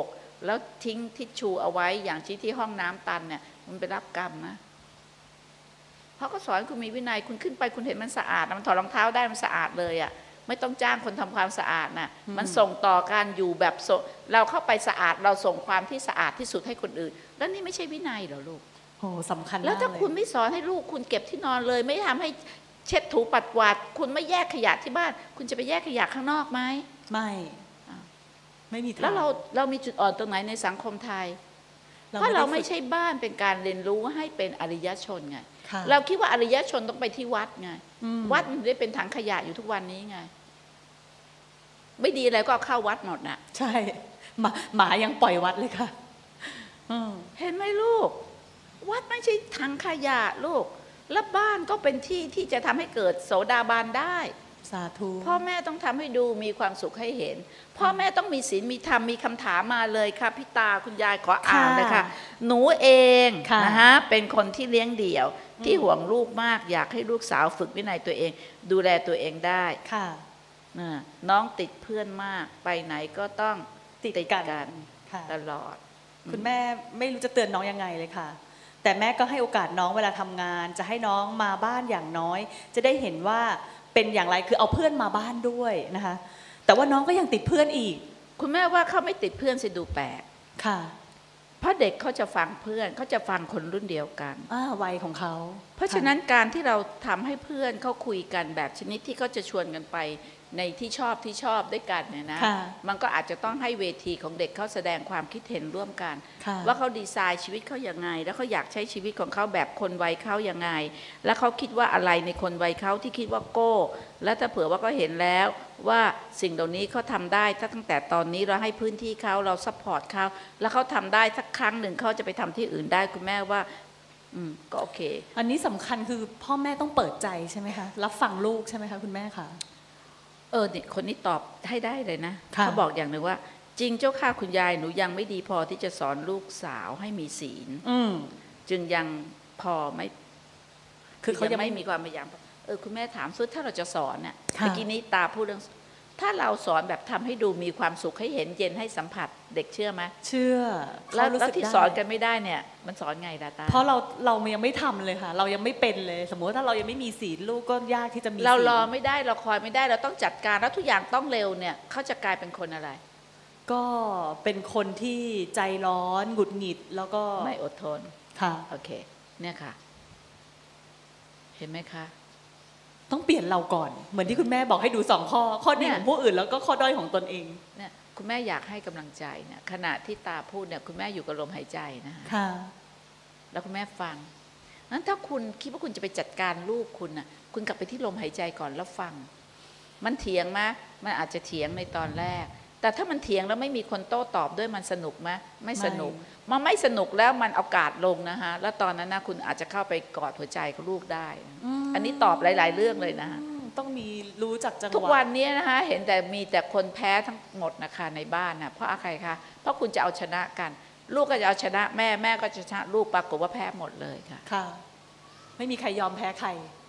แล้วทิ้งทิชชูเอาไว้อย่างที่ที่ห้องน้ำตันเนี่ยมันไปรับกรรมนะเพราะก็สอนคุณมีวินัยคุณขึ้นไปคุณเห็นมันสะอาดมันถอดรองเท้าได้มันสะอาดเลยอ่ะไม่ต้องจ้างคนทำความสะอาดน่ะมันส่งต่อการอยู่แบบเราเข้าไปสะอาดเราส่งความที่สะอาดที่สุดให้คนอื่นแล้วนี่ไม่ใช่วินัยเหรอลูกโอ้สำคัญแล้วถ้าคุณไม่สอนให้ลูกคุณเก็บที่นอนเลยไม่ทำให้เช็ดถูปัดกวาดคุณไม่แยกขยะที่บ้านคุณจะไปแยกขยะข้างนอกไหมไม่ไม่มีทางแล้วเราเรามีจุดอ่อนตรงไหนในสังคมไทยเพราะเราไม่ใช่บ้านเป็นการเรียนรู้ให้เป็นอริยชนไงเราคิดว่าอริยชนต้องไปที่วัดไงวัดมันได้เป็นถังขยะอยู่ทุกวันนี้ไงไม่ดีอะไรก็เอาเข้าวัดหมดน่ะใช่หมาหมายังปล่อยวัดเลยค่ะเห็นไหมลูกวัดไม่ใช่ถังขยะลูกและบ้านก็เป็นที่ที่จะทำให้เกิดโสดาบันได้สาธุพ่อแม่ต้องทำให้ดูมีความสุขให้เห็นพ่อแม่ต้องมีศีลมีธรรมมีคำถามมาเลยค่ะพี่ตาคุณยายขออ่านเลยค่ะหนูเองนะฮะเป็นคนที่เลี้ยงเดี่ยวที่ห่วงลูกมากอยากให้ลูกสาวฝึกวินัยตัวเองดูแลตัวเองได้ค่ะน้องติดเพื่อนมากไปไหนก็ต้องติดกันตลอดคุณแม่ไม่รู้จะเตือนน้องยังไงเลยค่ะแต่แม่ก็ให้โอกาสน้องเวลาทำงานจะให้น้องมาบ้านอย่างน้อยจะได้เห็นว่าเป็นอย่างไรคือเอาเพื่อนมาบ้านด้วยนะคะแต่ว่าน้องก็ยังติดเพื่อนอีกคุณแม่ว่าเขาไม่ติดเพื่อนสิดูแปลกค่ะเพราะเด็กเขาจะฟังเพื่อนเขาจะฟังคนรุ่นเดียวกันอ่าวัยของเขาเพราะฉะนั้นการที่เราทำให้เพื่อนเขาคุยกันแบบชนิดที่เขาจะชวนกันไปในที่ชอบที่ชอบด้วยกันเนี่ยนะมันก็อาจจะต้องให้เวทีของเด็กเขาแสดงความคิดเห็นร่วมกันว่าเขาดีไซน์ชีวิตเขาอย่างไงแล้วเขาอยากใช้ชีวิตของเขาแบบคนวัยเขาอย่างไงแล้วเขาคิดว่าอะไรในคนวัยเขาที่คิดว่าโก้แล้วถ้าเผื่อว่าเขาเห็นแล้วว่าสิ่งเหล่านี้เขาทำได้ถ้าตั้งแต่ตอนนี้เราให้พื้นที่เขาเราซัพพอร์ตเขาแล้วเขาทำได้สักครั้งหนึ่งเขาจะไปทำที่อื่นได้คุณแม่ว่าอืมก็โอเคอันนี้สำคัญคือพ่อแม่ต้องเปิดใจใช่ไหมคะรับฟังลูกใช่ไหมคะคุณแม่คะเออเนี่ยคนนี้ตอบให้ได้เลยนะเขาบอกอย่างหนึ่งว่าจริงเจ้าค่ะคุณยายหนูยังไม่ดีพอที่จะสอนลูกสาวให้มีศีลจึงยังพอไม่คือเขายังไม่มีความพยายามเออคุณแม่ถามสุดถ้าเราจะสอนเนี่ยเมื่อกี้นี้ตาพูดเรื่องถ้าเราสอนแบบทำให้ดูมีความสุขให้เห็นเย็นให้สัมผัสเด็กเชื่อไหมเชื่อแล้วแล้วที่สอนกันไม่ได้เนี่ยมันสอนไงล่ะตาเพราะเราเรายังไม่ทำเลยค่ะเรายังไม่เป็นเลยสมมติว่าถ้าเรายังไม่มีศีลลูกก็ยากที่จะมีเรารอไม่ได้เราคอยไม่ได้เราต้องจัดการแล้วทุกอย่างต้องเร็วเนี่ยเขาจะกลายเป็นคนอะไรก็เป็นคนที่ใจร้อนหงุดหงิดแล้วก็ไม่อดทนค่ะโอเคเนี่ยค่ะเห็นไหมคะต้องเปลี่ยนเราก่อนเหมือนที่คุณแม่บอกให้ดูสองข้อข้อดีของผู้อื่นแล้วก็ข้อด้อยของตนเองเนี่ยคุณแม่อยากให้กำลังใจเนี่ยขณะที่ตาพูดเนี่ยคุณแม่อยู่กับลมหายใจนะคะค่ะแล้วคุณแม่ฟังนั้นถ้าคุณคิดว่าคุณจะไปจัดการลูกคุณน่ะคุณกลับไปที่ลมหายใจก่อนแล้วฟังมันเถียงไหมมันอาจจะเถียงในตอนแรกแต่ถ้ามันเถียงแล้วไม่มีคนโต้ตอบด้วยมันสนุกไหมไม่สนุกมันไม่สนุกแล้วมันเอากาศลงนะคะแล้วตอนนั้นนะคุณอาจจะเข้าไปกอดหัวใจของลูกได้อันนี้ตอบหลายๆเรื่องเลยนะต้องมีรู้จักจังหวะทุกวันนี้นะคะเห็นแต่มีแต่คนแพ้ทั้งหมดนะคะในบ้านนะเพราะอะไรคะเพราะคุณจะเอาชนะกันลูกก็จะเอาชนะแม่แม่ก็จะชนะลูกปรากฏว่าแพ้หมดเลยค่ะค่ะไม่มีใครยอมแพ้ใคร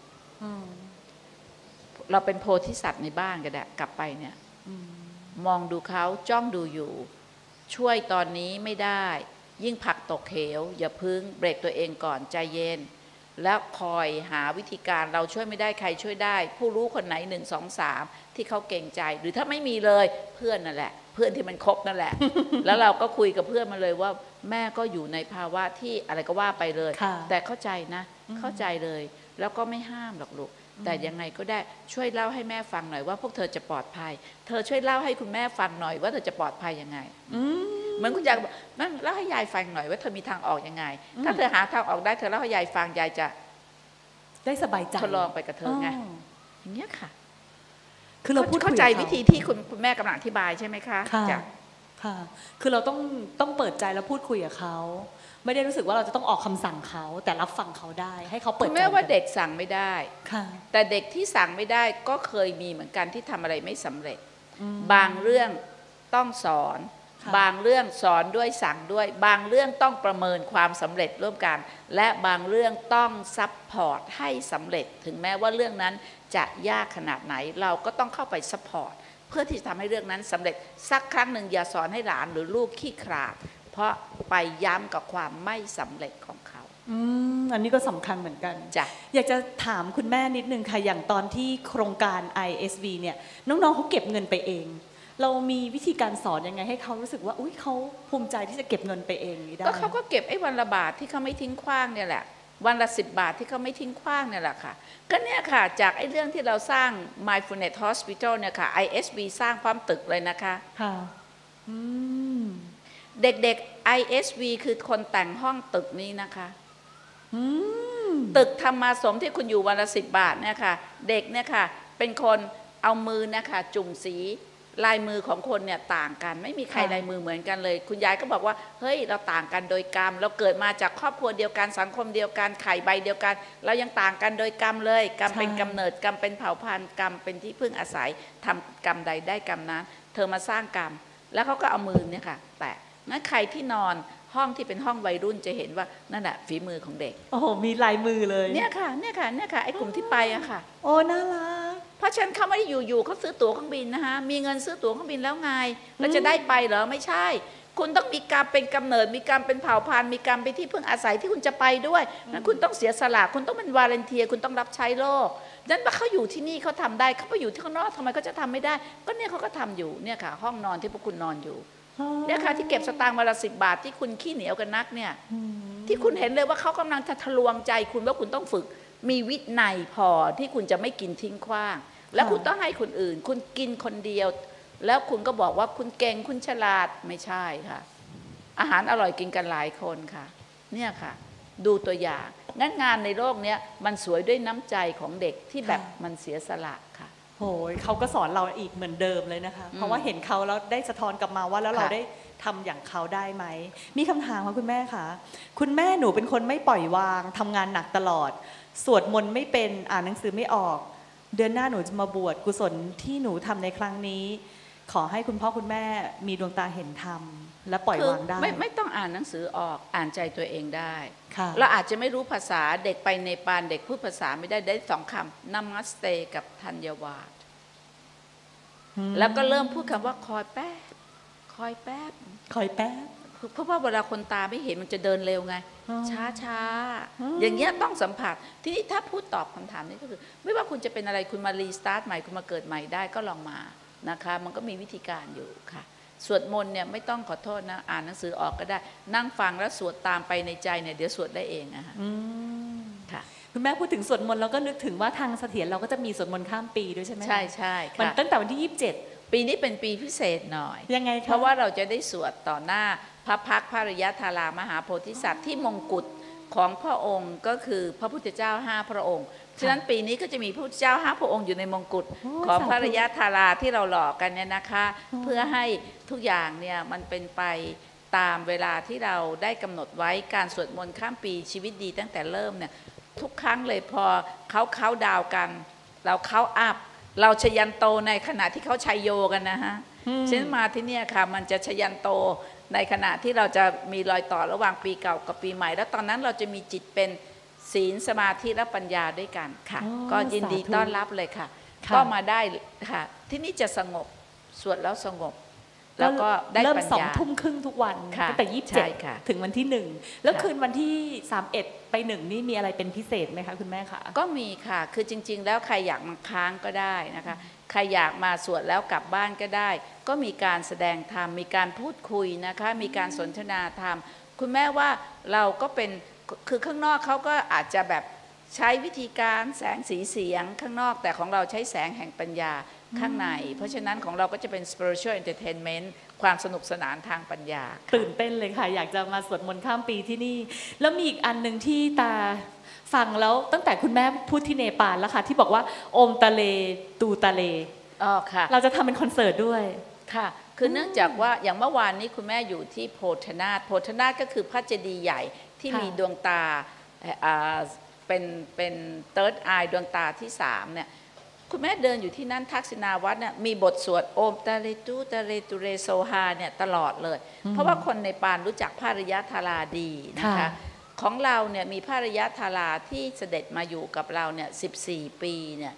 เราเป็นโพธิสัตว์ในบ้านก็ได้กลับไปเนี่ยมองดูเขาจ้องดูอยู่ช่วยตอนนี้ไม่ได้ยิ่งผลักตกเหวอย่าพึ่งเบรกตัวเองก่อนใจเย็นแล้วคอยหาวิธีการเราช่วยไม่ได้ใครช่วยได้ผู้รู้คนไหนหนึ่งสองสามที่เขาเก่งใจหรือถ้าไม่มีเลยเพื่อนนั่นแหละเพื่อนที่มันคบนั่นแหละ แล้วเราก็คุยกับเพื่อนมาเลยว่าแม่ก็อยู่ในภาวะที่อะไรก็ว่าไปเลยแต่เข้าใจนะเข้าใจเลยแล้วก็ไม่ห้ามหรอกลูกแต่ยังไงก็ได้ช่วยเล่าให้แม่ฟังหน่อยว่าพวกเธอจะปลอดภัยเธอช่วยเล่าให้คุณแม่ฟังหน่อยว่าเธอจะปลอดภัยยังไงเหมือนคุณยายบอกนั่นเล่าให้ยายฟังหน่อยว่าเธอมีทางออกยังไงถ้าเธอหาทางออกได้เธอเล่าให้ยายฟังยายจะได้สบายใจทดลองไปกับเธอไงอย่างเงี้ยค่ะคือเราพูดเข้าใจวิธีที่คุณคุณแม่กำลังอธิบายใช่ไหมคะค่ะค่ะคือเราต้องต้องเปิดใจแล้วพูดคุยกับเขาไม่ได้รู้สึกว่าเราจะต้องออกคำสั่งเขาแต่รับฟังเขาได้ให้เขาเปิดใจแม้ว่าเด็กสั่งไม่ได้ค่ะแต่เด็กที่สั่งไม่ได้ก็เคยมีเหมือนกันที่ทำอะไรไม่สำเร็จบางเรื่องต้องสอนบางเรื่องสอนด้วยสั่งด้วยบางเรื่องต้องประเมินความสำเร็จร่วมกันและบางเรื่องต้องซัพพอร์ตให้สำเร็จถึงแม้ว่าเรื่องนั้นจะยากขนาดไหนเราก็ต้องเข้าไปซัพพอร์ตเพื่อที่จะทำให้เรื่องนั้นสำเร็จสักครั้งหนึ่งอย่าสอนให้หลานหรือลูกขี้ขลาดเพราะไปย้ำกับความไม่สำเร็จของเขาอืมอันนี้ก็สำคัญเหมือนกันจ้ะอยากจะถามคุณแม่นิดนึงค่ะอย่างตอนที่โครงการ ไอ เอส วี เนี่ยน้องๆเขาเก็บเงินไปเองเรามีวิธีการสอนยังไงให้เขารู้สึกว่าอุ้ยเขาภูมิใจที่จะเก็บเงินไปเองได้ก็เขาก็เก็บไอ้วันละบาทที่เขาไม่ทิ้งขว้างเนี่ยแหละวันละสิบบาทที่เขาไม่ทิ้งขว้างเนี่ยแหละค่ะก็เนี่ยค่ะจากไอ้เรื่องที่เราสร้าง Mindfulness Hospital เนี่ยค่ะ ไอ เอส วี สร้างพร้อมตึกเลยนะคะค่ะอืมเด็กๆ ไอ เอส วี คือคนแต่งห้องตึกนี้นะคะอืมตึกธรรมาสมที่คุณอยู่วันละสิบบาทเนี่ยค่ะเด็กเนี่ยค่ะเป็นคนเอามือนะคะจุ่มสีลายมือของคนเนี่ยต่างกันไม่มีใครลายมือเหมือนกันเลยคุณยายก็บอกว่าเฮ้ยเราต่างกันโดยกรรมเราเกิดมาจากครอบครัวเดียวกันสังคมเดียวกันไข่ใบเดียวกันเรายังต่างกันโดยกรรมเลยกรรมเป็นกำเนิดกรรมเป็นเผ่าพันธุ์กรรมเป็นที่พึ่งอาศัยทำกรรมใดได้กรรมนั้นเธอมาสร้างกรรมแล้วเขาก็เอามือเนี่ยค่ะแตะงั้นใครที่นอนห้องที่เป็นห้องวัยรุ่นจะเห็นว่านั่นแหละฝีมือของเด็กโอ้โหมีลายมือเลยเนี่ยค่ะเนี่ยค่ะเนี่ยค่ะไอ้กลุ่มที่ไปอะค่ะโอ้น่ารักเพราะฉะนั้นเขาไม่ได้อยู่ๆเขาซื้อตั๋วเครื่องบินนะคะมีเงินซื้อตั๋วเครื่องบินแล้วไงแล้วจะได้ไปเหรอไม่ใช่คุณต้องมีกรรมเป็นกำเนิดมีกรรมเป็นเผ่าพันธุ์มีกรรมเป็นที่พึ่งอาศัยที่คุณจะไปด้วยนั้นคุณต้องเสียสละคุณต้องเป็นวาเลนเทียคุณต้องรับใช้โลกดังนั้นว่าเขาอยู่ที่นี่เขาทำได้เขาไปอยู่ที่ข้างนอกทำไมเขาจะทำไม่ได้ก็เนี่ยเขาก็ทำอยู่เนี่ยค่ะห้องนอนที่พวกคุณนอนอยู่เนี่ยค่ะที่เก็บสตางค์วันละสิบบาทที่คุณขี้เหนียวกันนักเนี่ยที่คุณเห็นเลยว่าเขากำลังจะทะลวงใจคุณว่าคุณต้องฝึกมีวินัยพอที่คุณจะไม่กินทิ้งขว้างแล้วคุณต้องให้คนอื่นคุณกินคนเดียวแล้วคุณก็บอกว่าคุณเก่งคุณฉลาดไม่ใช่ค่ะอาหารอร่อยกินกันหลายคนค่ะเนี่ยค่ะดูตัวอย่างงั้นงานในโลกนี้มันสวยด้วยน้ำใจของเด็กที่แบบมันเสียสละค่ะโหยเขาก็สอนเราอีกเหมือนเดิมเลยนะคะเพราะว่าเห็นเขาแล้วได้สะท้อนกลับมาว่าแล้วเราได้ทำอย่างเขาได้ไหมมีคำถามค่ะคุณแม่คะคุณแม่หนูเป็นคนไม่ปล่อยวางทำงานหนักตลอดสวดมนต์ไม่เป็นอ่านหนังสือไม่ออกเดือนหน้าหนูจะมาบวชกุศลที่หนูทำในครั้งนี้ขอให้คุณพ่อคุณแม่มีดวงตาเห็นธรรมและปล่อยวางได้ไม่ไม่ต้องอ่านหนังสือออกอ่านใจตัวเองได้เราอาจจะไม่รู้ภาษาเด็กไปเนปาลเด็กพูดภาษาไม่ได้ได้สองคำนามัสเตกับธัญวาตแล้วก็เริ่มพูดคำว่าคอยแป๊บคอยแป๊บคอยแป๊บเพราะว่าเวลาคนตาไม่เห็นมันจะเดินเร็วไงช้าช้าอย่างเงี้ยต้องสัมผัสทีนี้ถ้าพูดตอบคำถามนี้ก็คือไม่ว่าคุณจะเป็นอะไรคุณมารีสตาร์ทใหม่คุณมาเกิดใหม่ได้ก็ลองมานะคะมันก็มีวิธีการอยู่ค่ะสวดมนต์เนี่ยไม่ต้องขอโทษนะอ่านหนังสือออกก็ได้นั่งฟังแล้วสวดตามไปในใจเนี่ยเดี๋ยวสวดได้เองอะค่ะคุณแม่พูดถึงสวดมนต์เราก็นึกถึงว่าทางเสถียรเราก็จะมีสวดมนต์ข้ามปีด้วยใช่ไหมใช่ใช่มันตั้งแต่วันที่ยี่สิบเจ็ดปีนี้เป็นปีพิเศษหน่อยยังไงเพราะว่าเราจะได้สวดต่อหน้าพระพักตร์พระอริยธารามหาโพธิสัตว์ที่มงกุฎของพระองค์ก็คือพระพุทธเจ้าห้าพระองค์ฉะนั้นปีนี้ก็จะมีพระพุทธเจ้าห้าพระองค์อยู่ในมงกุฎของพระอริยธาราที่เราหล่อกันเนี่ยนะคะเพื่อให้ทุกอย่างเนี่ยมันเป็นไปตามเวลาที่เราได้กำหนดไว้การสวดมนต์ข้ามปีชีวิตดีตั้งแต่เริ่มเนี่ยทุกครั้งเลยพอเขาเขาดาวกันเราเขาอัพเราชยันโตในขณะที่เขาชัยโยกันนะฮะฉะนั้นมาที่นี่ค่ะมันจะชยันโตในขณะที่เราจะมีรอยต่อระหว่างปีเก่ากับปีใหม่แล้วตอนนั้นเราจะมีจิตเป็นศีลสมาธิและปัญญาด้วยกันค่ะก็ยินดีต้อนรับเลยค่ะก็มาได้ค่ะที่นี่จะสงบสวดแล้วสงบแล้วก็ได้ปัญญาเริ่มสองทุ่มครึ่งทุกวันตั้งแต่ยี่สิบเจ็ดถึงวันที่หนึ่งแล้วคืนวันที่สามเอ็ดไปหนึ่งนี่มีอะไรเป็นพิเศษไหมคะคุณแม่คะก็มีค่ะคือจริงๆแล้วใครอยากมาค้างก็ได้นะคะใครอยากมาสวดแล้วกลับบ้านก็ได้ก็มีการแสดงธรรมมีการพูดคุยนะคะมีการสนทนาธรรมคุณแม่ว่าเราก็เป็นคือข้างนอกเขาก็อาจจะแบบใช้วิธีการแสงสีเสียงข้างนอกแต่ของเราใช้แสงแห่งปัญญาข้างในเพราะฉะนั้นของเราก็จะเป็น spiritual entertainment ความสนุกสนานทางปัญญาตื่นเต้นเลยค่ะอยากจะมาสวดมนต์ข้ามปีที่นี่แล้วมีอีกอันหนึ่งที่ตาฟังแล้วตั้งแต่คุณแม่พูดที่เนปาลแล้วค่ะที่บอกว่าโอมตะเลตูตะเลอ๋อค่ะเราจะทำเป็นคอนเสิร์ตด้วยค่ะคือเนื่องจากว่าอย่างเมื่อวานนี้คุณแม่อยู่ที่โพธนาถโพธนาถก็คือพระเจดีย์ใหญ่ที่มีดวงตาเป็นเป็น third eye ดวงตาที่สามเนี่ยคุณแม่เดินอยู่ที่นั่นทักษิณาวัดเนี่ยมีบทสวดโอมตะเลตูตะเลตุเรโซฮาเนี่ยตลอดเลยเพราะว่าคนในปานรู้จักพระอริยธาราดีนะคะของเราเนี่ยมีพระอริยธาราที่เสด็จมาอยู่กับเราเนี่ยสิบสี่ปีเนี่ย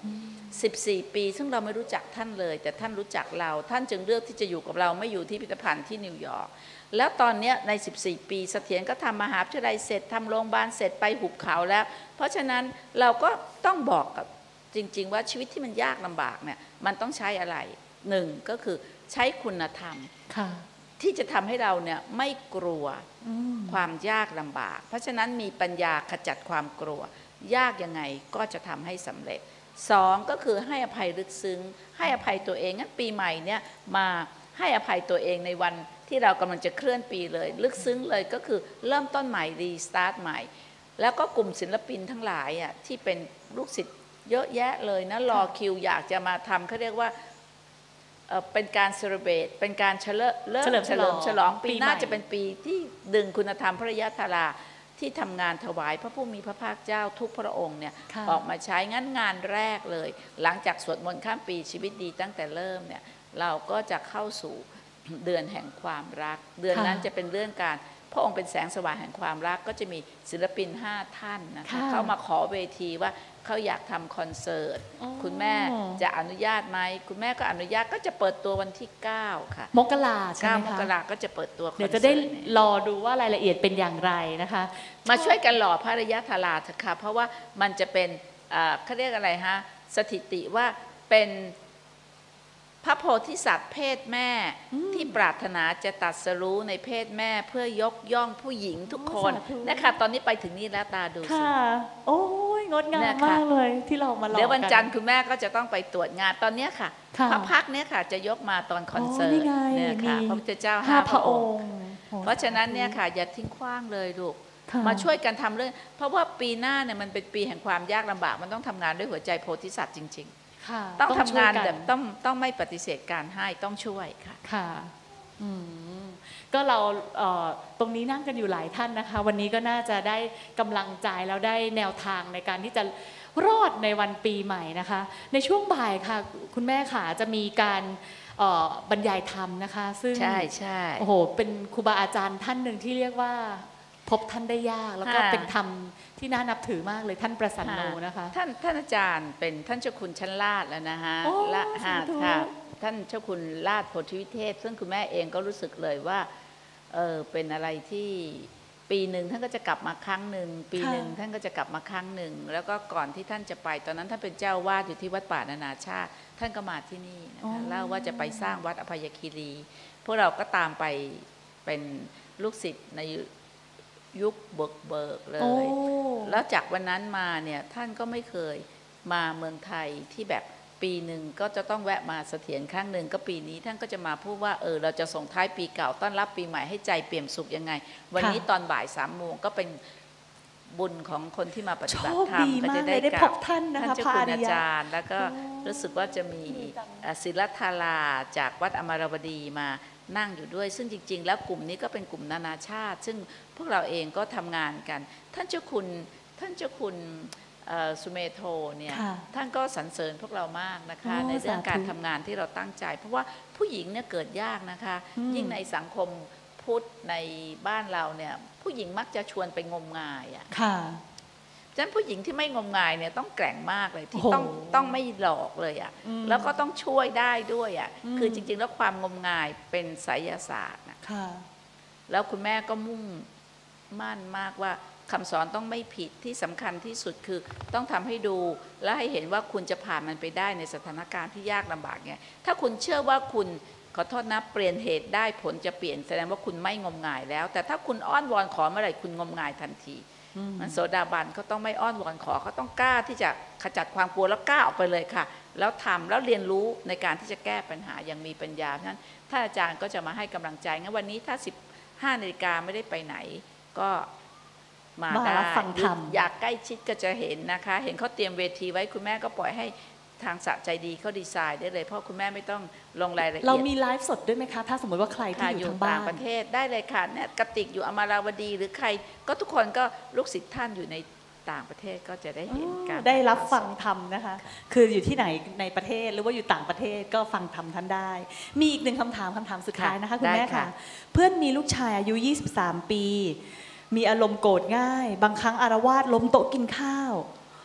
สิบสี่ปีซึ่งเราไม่รู้จักท่านเลยแต่ท่านรู้จักเราท่านจึงเลือกที่จะอยู่กับเราไม่อยู่ที่พิพิธภัณฑ์ที่นิวยอร์กแล้วตอนนี้ในสิบสี่ปีเสถียรก็ทำมหาวิทยาลัยเสร็จทำโรงพยาบาลเสร็จไปหุบเขาแล้วเพราะฉะนั้นเราก็ต้องบอกกับจริงๆว่าชีวิตที่มันยากลำบากเนี่ยมันต้องใช้อะไรหนึ่งก็คือใช้คุณธรรมที่จะทำให้เราเนี่ยไม่กลัวความยากลำบากเพราะฉะนั้นมีปัญญาขจัดความกลัวยากยังไงก็จะทำให้สำเร็จสองก็คือให้อภัยลึกซึ้งให้อภัยตัวเองงั้นปีใหม่เนี่ยมาให้อภัยตัวเองในวันที่เรากำลังจะเคลื่อนปีเลยลึกซึ้งเลยก็คือเริ่มต้นใหม่รีสตาร์ทใหม่แล้วก็กลุ่มศิลปินทั้งหลายอ่ะที่เป็นลูกศิษย์เยอะแยะเลยนะรอคิวอยากจะมาทำเขาเรียกว่าเป็นการเซเลบรตเป็นการเฉลิมเริ่มเฉลิมฉลองปีหน้าจะเป็นปีที่ดึงคุณธรรมพระยะธาราที่ทำงานถวายพระผู้มีพระภาคเจ้าทุกพระองค์เนี่ยออกมาใช้งั้นงานแรกเลยหลังจากสวดมนต์ข้ามปีชีวิตดีตั้งแต่เริ่มเนี่ยเราก็จะเข้าสู่เดือนแห่งความรักเดือนนั้นจะเป็นเรื่องการพระองค์เป็นแสงสว่างแห่งความรักก็จะมีศิลปินห้าท่านนะคะเข้ามาขอเวทีว่าเขาอยากทำคอนเสิร์ตคุณแม่จะอนุญาตไหมคุณแม่ก็อนุญาตก็จะเปิดตัววันที่เก้าค่ะมกราใช่ไหมคะเก้ามกราก็จะเปิดตัวเดี๋ยวจะได้รอดูว่ารายละเอียดเป็นอย่างไรนะคะมาช่วยกันหล่อพระระยะธาราเถอะค่ะเพราะว่ามันจะเป็นเขาเรียกอะไรฮะสถิติว่าเป็นพระโพธิสัตว์เพศแม่ที่ปรารถนาจะตรัสรู้ในเพศแม่เพื่อยกย่องผู้หญิงทุกคนนะคะตอนนี้ไปถึงนี่แล้วตาดูสิโอ้ยงดงามมากเลยที่เรามาลองกันเดี๋ยววันจันทร์คุณแม่ก็จะต้องไปตรวจงานตอนนี้ค่ะพระพักเนี่ยค่ะจะยกมาตอนคอนเสิร์ตเนี่ยค่ะพระพุทธเจ้าห้าพระองค์เพราะฉะนั้นเนี่ยค่ะอย่าทิ้งขว้างเลยลูกมาช่วยกันทำเรื่องเพราะว่าปีหน้าเนี่ยมันเป็นปีแห่งความยากลำบากมันต้องทำงานด้วยหัวใจโพธิสัตว์จริงต้องทำงานแบบต้องต้องไม่ปฏิเสธการให้ต้องช่วยค่ะค่ะก็เราตรงนี้นั่งกันอยู่หลายท่านนะคะวันนี้ก็น่าจะได้กำลังใจแล้วได้แนวทางในการที่จะรอดในวันปีใหม่นะคะในช่วงบ่ายค่ะคุณแม่ค่ะจะมีการบรรยายธรรมนะคะซึ่งใช่ใช่โอ้โหเป็นครูบาอาจารย์ท่านหนึ่งที่เรียกว่าพบท่านได้ยากแล้วก็เป็นธรรมที่น่านับถือมากเลยท่านประสันโนนะคะท่านท่านอาจารย์เป็นท่านเจ้าคุณชั้นลาดแล้วนะฮะและค่ะท่านเจ้าคุณลาดโพธิวิเทศซึ่งคุณแม่เองก็รู้สึกเลยว่าเออเป็นอะไรที่ปีหนึ่งท่านก็จะกลับมาครั้งหนึ่งปีหนึ่งท่านก็จะกลับมาครั้งหนึ่งแล้วก็ก่อนที่ท่านจะไปตอนนั้นท่านเป็นเจ้าวาดอยู่ที่วัดป่านานาชาติท่านก็มาที่นี่นะคะเล่าว่าจะไปสร้างวัดอภัยคีรีพวกเราก็ตามไปเป็นลูกศิษย์ในยุคเบิกเบิกเลยแล้วจากวันนั้นมาเนี่ยท่านก็ไม่เคยมาเมืองไทยที่แบบปีหนึ่งก็จะต้องแวะมาเสถียรครั้งหนึ่งก็ปีนี้ท่านก็จะมาพูดว่าเออเราจะส่งท้ายปีเก่าต้อนรับปีใหม่ให้ใจเปี่ยมสุขยังไงวันนี้ตอนบ่ายสามโมงก็เป็นบุญของคนที่มาปฏิบัติธรรมก็จะได้กับท่านนะคะเจ้าคุณอาจารย์แล้วก็รู้สึกว่าจะมีศิลธาราจากวัดอมรวดีมานั่งอยู่ด้วยซึ่งจริงๆแล้วกลุ่มนี้ก็เป็นกลุ่มนานาชาติซึ่งพวกเราเองก็ทำงานกันท่านเจ้าคุณท่านเจ้าคุณสุเมโธเนี่ยท่านก็สรรเสริญพวกเรามากนะคะในเรื่องการทำงานที่เราตั้งใจเพราะว่าผู้หญิงเนี่ยเกิดยากนะคะยิ่งในสังคมพุทธในบ้านเราเนี่ยผู้หญิงมักจะชวนไปงมงายอ่ะฉะนั้นผู้หญิงที่ไม่งมงายเนี่ยต้องแกร่งมากเลยที่ต้องต้องไม่หลอกเลยอ่ะแล้วก็ต้องช่วยได้ด้วยอ่ะคือจริงๆแล้วความงมงายเป็นไสยศาสตร์นะแล้วคุณแม่ก็มุ่งมั่นมากว่าคำสอนต้องไม่ผิดที่สำคัญที่สุดคือต้องทำให้ดูและให้เห็นว่าคุณจะผ่านมันไปได้ในสถานการณ์ที่ยากลำบากไงถ้าคุณเชื่อว่าคุณขอโทษนะเปลี่ยนเหตุได้ผลจะเปลี่ยนแสดงว่าคุณไม่งมงายแล้วแต่ถ้าคุณอ้อนวอนขอเมื่อไหร่คุณงมงายทันทีมันโสดาบันเขาต้องไม่อ้อนวอนขอเขาต้องกล้าที่จะขจัดความกลัวแล้วกล้าออกไปเลยค่ะแล้วทำแล้วเรียนรู้ในการที่จะแก้ปัญหาอย่างมีปัญญาเพราะฉะนั้นท่านอาจารย์ก็จะมาให้กำลังใจงั้นวันนี้ถ้าสิบห้านาฬิกาไม่ได้ไปไหนก็มาได้อยากใกล้ชิดก็จะเห็นนะคะเห็นเขาเตรียมเวทีไว้คุณแม่ก็ปล่อยให้ทางสะใจดีเขาดีไซน์ได้เลยเพราะคุณแม่ไม่ต้องลงรายละเอียดเรามีไลฟ์สดด้วยไหมคะถ้าสมมติว่าใครที่อยู่ทางบ้านต่างประเทศได้เลยค่ะเนี่ยกติกอยู่อมราวดีหรือใครก็ทุกคนก็ลูกศิษย์ท่านอยู่ในต่างประเทศก็จะได้เห็นกันได้รับฟังธรรมนะคะคืออยู่ที่ไหนในประเทศหรือว่าอยู่ต่างประเทศก็ฟังธรรมท่านได้มีอีกหนึ่งคำถามคำถามสุดท้ายนะคะคุณแม่ค่ะเพื่อนมีลูกชายอายุยี่สิบสามปีมีอารมณ์โกรธง่ายบางครั้งอาละวาดล้มโต๊ะกินข้าว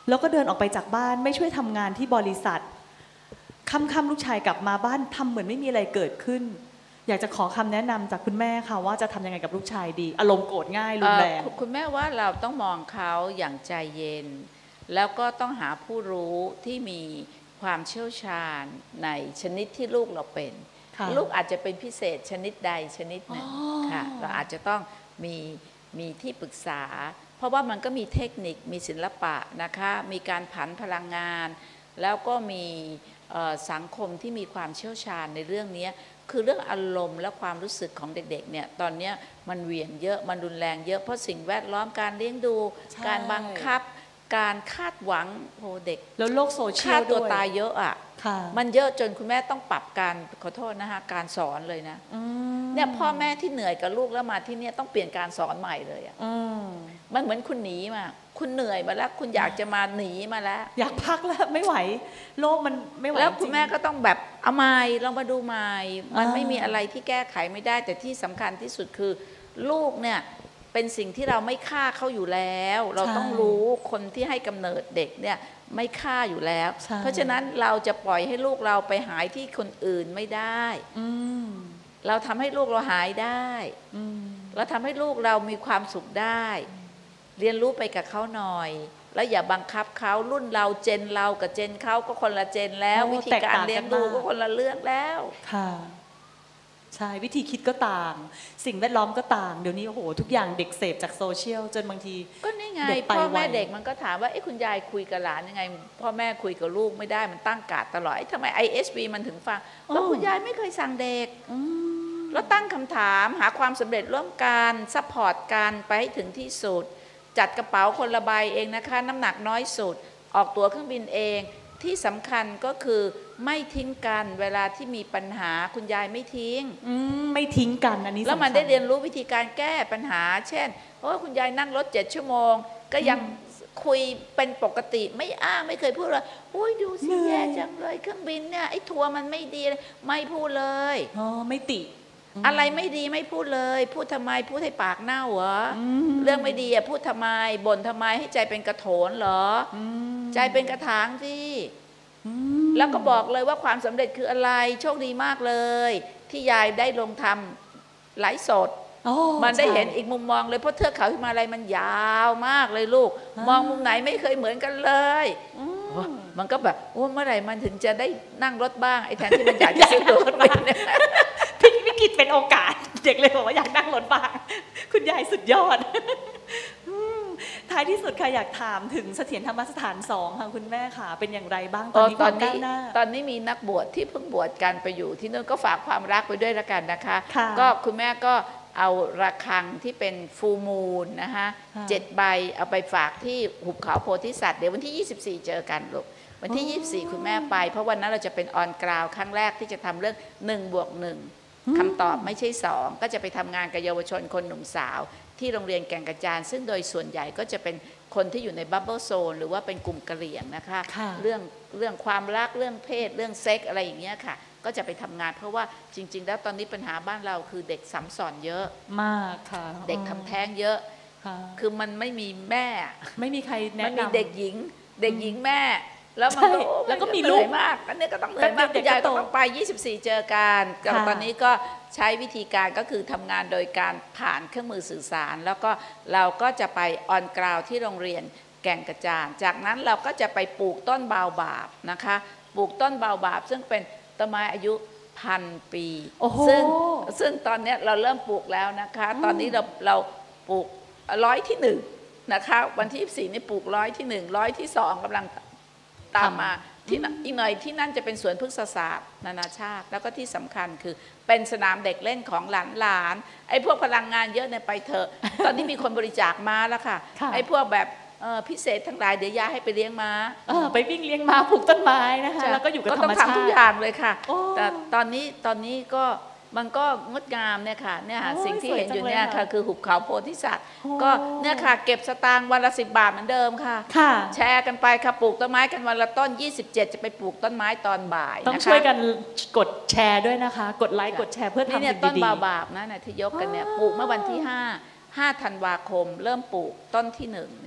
แล้วก็เดินออกไปจากบ้านไม่ช่วยทำงานที่บริษัทค่ำๆลูกชายกลับมาบ้านทำเหมือนไม่มีอะไรเกิดขึ้นอยากจะขอคำแนะนำจากคุณแม่ค่ะว่าจะทำยังไงกับลูกชายดีอารมณ์โกรธง่ายรุนแรงคุณแม่ว่าเราต้องมองเขาอย่างใจเย็นแล้วก็ต้องหาผู้รู้ที่มีความเชี่ยวชาญในชนิดที่ลูกเราเป็นลูกอาจจะเป็นพิเศษชนิดใดชนิดหนึ่งค่ะเราอาจจะต้องมีมีที่ปรึกษาเพราะว่ามันก็มีเทคนิคมีศิลปะนะคะมีการผันพลังงานแล้วก็มีสังคมที่มีความเชี่ยวชาญในเรื่องนี้คือเรื่องอารมณ์และความรู้สึกของเด็กๆเนี่ยตอนนี้มันเหวี่ยงเยอะมันรุนแรงเยอะเพราะสิ่งแวดล้อมการเลี้ยงดูการบังคับการคาดหวังโอ้เด็กแล้วโลกโซเชียลฆ่าตัวตายเยอะอ่ะค่ะมันเยอะจนคุณแม่ต้องปรับการขอโทษนะคะการสอนเลยนะเนี่ยพ่อแม่ที่เหนื่อยกับลูกแล้วมาที่เนี่ยต้องเปลี่ยนการสอนใหม่เลยอ่ะมันเหมือนคุณหนีมาคุณเหนื่อยมาแล้วคุณอยากจะมาหนีมาแล้วอยากพักแล้วไม่ไหวโลกมันไม่ไหวแล้วคุณแม่ก็ต้องแบบเอาใหม่ลองมาดูใหม่มันไม่มีอะไรที่แก้ไขไม่ได้แต่ที่สำคัญที่สุดคือลูกเนี่ยเป็นสิ่งที่เราไม่ฆ่าเขาอยู่แล้วเราต้องรู้คนที่ให้กำเนิดเด็กเนี่ยไม่ฆ่าอยู่แล้วเพราะฉะนั้นเราจะปล่อยให้ลูกเราไปหายที่คนอื่นไม่ได้เราทำให้ลูกเราหายได้เราทำให้ลูกเรามีความสุขได้เรียนรู้ไปกับเขาหน่อยแล้วอย่าบังคับเขารุ่นเราเจนเรากับเจนเขาก็คนละเจนแล้ววิธีการเลี้ยงดูก็คนละเรื่องแล้วค่ะใช่วิธีคิดก็ต่างสิ่งแวดล้อมก็ต่างเดี๋ยวนี้โอ้โหทุกอย่างเด็กเสพจากโซเชียลจนบางทีก็นี่ไงพ่อแม่เด็กมันก็ถามว่าไอ้คุณยายคุยกับหลานยังไงพ่อแม่คุยกับลูกไม่ได้มันตั้งการ์ดตลอดทำไม ไอ เอส วี มันถึงฟังก็คุณยายไม่เคยสั่งเด็กแล้วตั้งคำถามหาความสำเร็จร่วมกันซัพพอร์ตกันไปให้ถึงที่สุดจัดกระเป๋าคนละใบเองนะคะน้ำหนักน้อยสุดออกตั๋วเครื่องบินเองที่สำคัญก็คือไม่ทิ้งกันเวลาที่มีปัญหาคุณยายไม่ทิ้งไม่ทิ้งกันอันนี้แล้วมันได้เรียนรู้วิธีการแก้ปัญหาเช่นโอ้คุณยายนั่งรถเจ็ดชั่วโมงก็ยังคุยเป็นปกติไม่อ้างไม่เคยพูดเลยโอ้ยดูสิแย่จังเลยเครื่องบินเนี่ยไอ้ทัวร์มันไม่ดีไม่พูดเลยอ๋อไม่ติอะไรไม่ดีไม่พูดเลยพูดทำไมพูดให้ปากเน่าเหรอเรื่องไม่ดีอ่ะพูดทำไมบ่นทำไมให้ใจเป็นกระโถนเหรอใจเป็นกระถางที่แล้วก็บอกเลยว่าความสำเร็จคืออะไรโชคดีมากเลยที่ยายได้ลงทำไลฟ์สดมันได้เห็นอีกมุมมองเลยเพราะเทือกเขาหิมาลัยมันยาวมากเลยลูกมองมุมไหนไม่เคยเหมือนกันเลยมันก็แบบโอ้เมื่อไหร่มันถึงจะได้นั่งรถบ้างไอ้แทนที่มันอยากจะซื้อรถบ้างพี่วิกฤตเป็นโอกาสเด็กเลยบอกว่าอยากนั่งรถบ้างคุณยายสุดยอดท้ายที่สุดค่ะอยากถามถึงเสถียรธรรมสถานสองค่ะคุณแม่ค่ะเป็นอย่างไรบ้างตอนนี้ความก้าวหน้าตอนนี้มีนักบวชที่เพิ่งบวชกันไปอยู่ที่นู่นก็ฝากความรักไปด้วยละกันนะคะก็คุณแม่ก็เอาระฆังที่เป็นฟูลมูนนะคะเจ็ดใบเอาไปฝากที่หุบเขาโพธิสัตว์เดี๋ยววันที่ยี่สิบสี่เจอกันลูกวันที่ยี่สิบสี่คุณแม่ไปเพราะวันนั้นเราจะเป็นออนกราวครั้งแรกที่จะทำเรื่องหนึ่งบวกหนึ่งคำตอบไม่ใช่สองก็จะไปทำงานกับเยาวชนคนหนุ่มสาวที่โรงเรียนแก่งกระจานซึ่งโดยส่วนใหญ่ก็จะเป็นคนที่อยู่ในบับเบิลโซนหรือว่าเป็นกลุ่มกะเหรี่ยงนะคะเรื่องเรื่องความรักเรื่องเพศเรื่องเซ็กอะไรอย่างเงี้ยค่ะก็จะไปทำงานเพราะว่าจริงๆแล้วตอนนี้ปัญหาบ้านเราคือเด็กซ้ำซ้อนเยอะมากค่ะเด็กทำแท้งเยอะคือมันไม่มีแม่ไม่มีใครแนะนำมันมีเด็กหญิงเด็กหญิงแม่แล้วมันก็แล้วก็มีลูกมากอันนี้ก็ต้องเหนื่อยมากคุณยายก็ต้องไปยี่สิบสี่เจอกันตอนนี้ก็ใช้วิธีการก็คือทำงานโดยการผ่านเครื่องมือสื่อสารแล้วก็เราก็จะไปออนกราวที่โรงเรียนแก่งกระจานจากนั้นเราก็จะไปปลูกต้นบาวบาบนะคะปลูกต้นบาวบาบซึ่งเป็นต้นไม้อายุพันปีซึ่งซึ่งตอนนี้เราเริ่มปลูกแล้วนะคะตอนนี้เราเราปลูกร้อยที่หนึ่งนะคะวันที่ยี่สิบสี่นี่ปลูกร้อยที่หนึ่งร้อยที่สองกำลังตามมาที่อีกหน่อยที่นั่นจะเป็นสวนพฤกษศาสตร์นานาชาติแล้วก็ที่สำคัญคือเป็นสนามเด็กเล่นของหลานหลานไอ้พวกพลังงานเยอะเนี่ยไปเถอะตอนนี้มีคนบริจาคมาแล้วค่ะไอ้พวกแบบพิเศษทั้งหลายเดี๋ยวยาให้ไปเลี้ยงม้าไปวิ่งเลี้ยงม้าปลูกต้นไม้นะคะแล้วก็อยู่กับธรรมชาติก็ต้องทำทุกอย่างเลยค่ะแต่ตอนนี้ตอนนี้ก็มันก็งดงามเนี่ยค่ะเนี่ยสิ่งที่เห็นอยู่เนี่ยค่ะคือหุบเขาโพธิสัตว์ก็เนี่ยค่ะเก็บสตางค์วันละสิบบาทเหมือนเดิมค่ะแชร์กันไปค่ะปลูกต้นไม้กันวันละต้นยี่สิบเจ็ดจะไปปลูกต้นไม้ตอนบ่ายต้องช่วยกันกดแชร์ด้วยนะคะกดไลค์กดแชร์เพื่อทำสิ่งดีๆต้นบาบาบนะที่ยกกันเนี่ยปลูกเมื่อวันที่ห้า ห้าธันวาคมเริ่มปลูกต้นที่หนึ่งเนี่ยค่ะ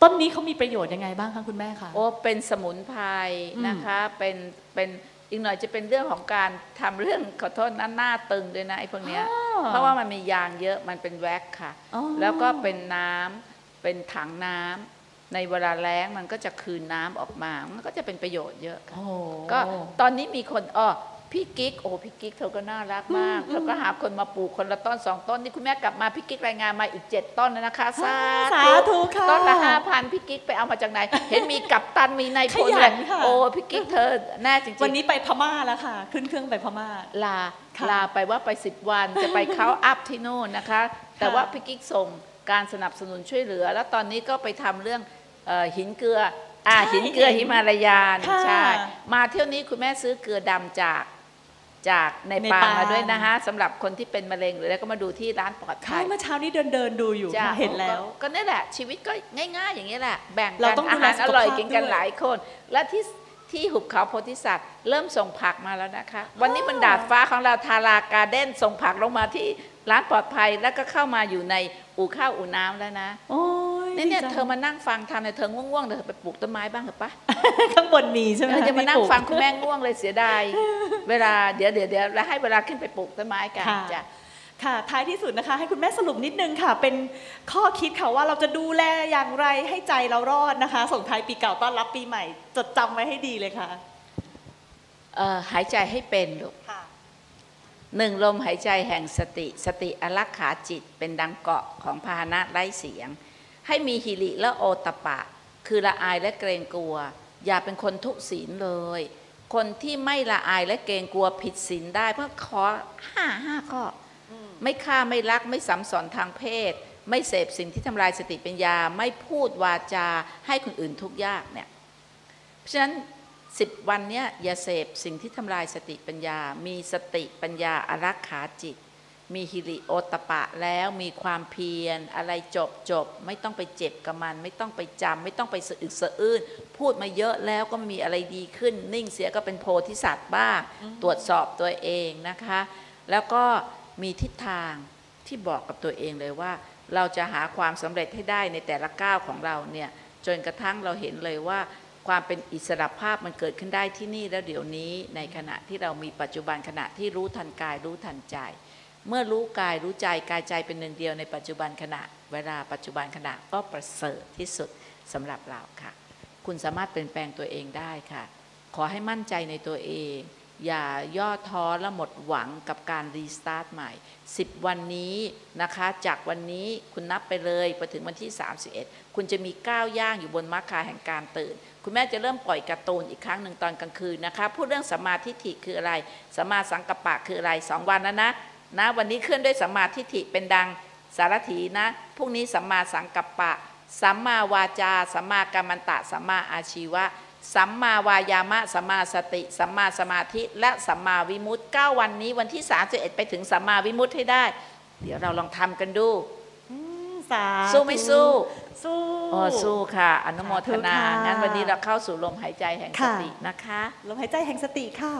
ต้นนี้เขามีประโยชน์ยังไงบ้างคะคุณแม่คะโอ้เป็นสมุนไพรนะคะเป็นเป็นอีกหน่อยจะเป็นเรื่องของการทำเรื่องขอโทษนะหน้าตึงด้วยนะไอ้พวกเนี้ยเพราะว่ามันมียางเยอะมันเป็นแว็กค่ะแล้วก็เป็นน้ำเป็นถังน้ำในเวลาแล้งมันก็จะคืนน้ำออกมามันก็จะเป็นประโยชน์เยอะก็ตอนนี้มีคนอ๋อพี่กิ๊กโอ้พี่กิ๊กเธอก็น่ารักมากเธอก็หาคนมาปลูกคนละต้นสองต้นนี่คุณแม่กลับมาพี่กิ๊กรายงานมาอีกเจ็ดต้นนะคะสาธุค่ะต้นละห้าพันพี่กิ๊กไปเอามาจากไหนเห็นมีกัปตันมีนายพลเลยโอ้พี่กิ๊กเธอแน่จริงๆวันนี้ไปพม่าแล้วค่ะขึ้นเครื่องไปพม่าลาลาไปว่าไปสิบวันจะไปเขาอัพที่โน่นนะคะแต่ว่าพี่กิ๊กส่งการสนับสนุนช่วยเหลือแล้วตอนนี้ก็ไปทำเรื่องหินเกลืออ่าหินเกลือหิมาลายาใช่มาเที่ยวนี้คุณแม่ซื้อเกลือดำจากจากในปามาด้วยนะคะสำหรับคนที่เป็นมะเร็งหรือแล้วก็มาดูที่ร้านปลอดภัยเมื่อเช้านี้เดินเดินดูอยู่เห็นแล้วก็นี่แหละชีวิตก็ง่ายๆอย่างนี้แหละแบ่งกันอาหารอร่อยกินกันหลายคนและที่ที่หุบเขาโพธิสัตว์เริ่มส่งผักมาแล้วนะคะวันนี้บรรดาฟ้าของเราทาราการ์เด้นส่งผักลงมาที่ร้านปลอดภัยแล้วก็เข้ามาอยู่ในอู่ข้าวอู่น้ำแล้วนะนี่เนี่ยเธอมานั่งฟังทำเนี่ยเธอง่วงๆเธอไปปลูกต้นไม้บ้างเหรอปะข้างบนมีใช่ไหมจะมานั่งฟังคุณแม่ง่วงเลยเสียดายเวลาเดี๋ยวเดี๋ยวเดี๋ยวแล้วให้เวลาขึ้นไปปลูกต้นไม้กันจ้ะค่ะท้ายที่สุดนะคะให้คุณแม่สรุปนิดนึงค่ะเป็นข้อคิดค่ะว่าเราจะดูแลอย่างไรให้ใจเรารอดนะคะส่งท้ายปีเก่าต้อนรับปีใหม่จดจำไว้ให้ดีเลยค่ะหายใจให้เป็นลูกหนึ่งลมหายใจแห่งสติสติอลักขาจิตเป็นดังเกาะของพาหนะไร้เสียงให้มีหิริและโอตปะคือละอายและเกรงกลัวอย่าเป็นคนทุศีลเลยคนที่ไม่ละอายและเกรงกลัวผิดศีลได้เพราะขอห้าห้าข้อไม่ฆ่าไม่ลักไม่สัมสอนทางเพศไม่เสพสิ่งที่ทำลายสติปัญญาไม่พูดวาจาให้คนอื่นทุกข์ยากเนี่ยเพราะฉะนั้นสิบวันเนี้ยอย่าเสพสิ่งที่ทำลายสติปัญญามีสติปัญญาอารักขาจิตมีหิริโอตปะแล้วมีความเพียรอะไรจบจบไม่ต้องไปเจ็บกับมันไม่ต้องไปจำไม่ต้องไปสะอึกสะอื้นพูดมาเยอะแล้วก็มีอะไรดีขึ้นนิ่งเสียก็เป็นโพธิสัตว์บ้างตรวจสอบตัวเองนะคะแล้วก็มีทิศทางที่บอกกับตัวเองเลยว่าเราจะหาความสำเร็จให้ได้ในแต่ละก้าวของเราเนี่ยจนกระทั่งเราเห็นเลยว่าความเป็นอิสระภาพมันเกิดขึ้นได้ที่นี่แล้วเดี๋ยวนี้ในขณะที่เรามีปัจจุบันขณะที่รู้ทันกายรู้ทันใจเมื่อรู้กายรู้ใจกายใจเป็นหนึ่งเดียวในปัจจุบันขณะเวลาปัจจุบันขณะก็ประเสริฐที่สุดสำหรับเราค่ะคุณสามารถเปลี่ยนแปลงตัวเองได้ค่ะขอให้มั่นใจในตัวเองอย่าย่อท้อและหมดหวังกับการรีสตาร์ทใหม่สิบวันนี้นะคะจากวันนี้คุณนับไปเลยไปถึงวันที่สามสิบเอ็ดคุณจะมีก้าวย่างอยู่บนมรรคาแห่งการตื่นคุณแม่จะเริ่มปล่อยการ์ตูนอีกครั้งหนึ่งตอนกลางคืนนะคะพูดเรื่องสัมมาทิฏฐิคืออะไรสัมมาสังกัปปะคืออะไรสองวันแล้วนะนะวันนี้ขึ้นด้วยสัมมาทิฏฐิเป็นดังสารถีนะพรุ่งนี้สัมมาสังกัปปะสัมมาวาจาสัมมากัมมันตะสัมมาอาชีวะสัมมาวายามะสัมมาสติสัมมาสมาธิและสัมมาวิมุตติเก้าวันนี้วันที่สามสิบเอ็ดไปถึงสัมมาวิมุตติให้ได้เดี๋ยวเราลองทำกันดูสู้ไม่สู้สู้อ๋อสู้ค่ะอนุโมทนางั้นวันนี้เราเข้าสู่ลมหายใจแห่งสตินะคะลมหายใจแห่งสติค่ะ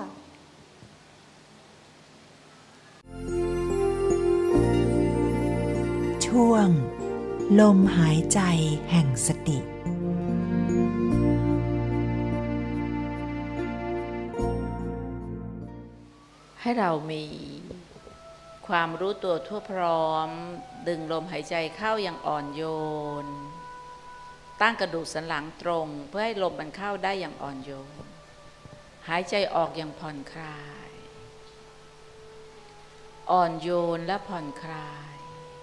ช่วงลมหายใจแห่งสติให้เรามีความรู้ตัวทั่วพร้อมดึงลมหายใจเข้าอย่างอ่อนโยนตั้งกระดูกสันหลังตรงเพื่อให้ลมมันเข้าได้อย่างอ่อนโยนหายใจออกอย่างผ่อนคลายอ่อนโยนและผ่อนคลาย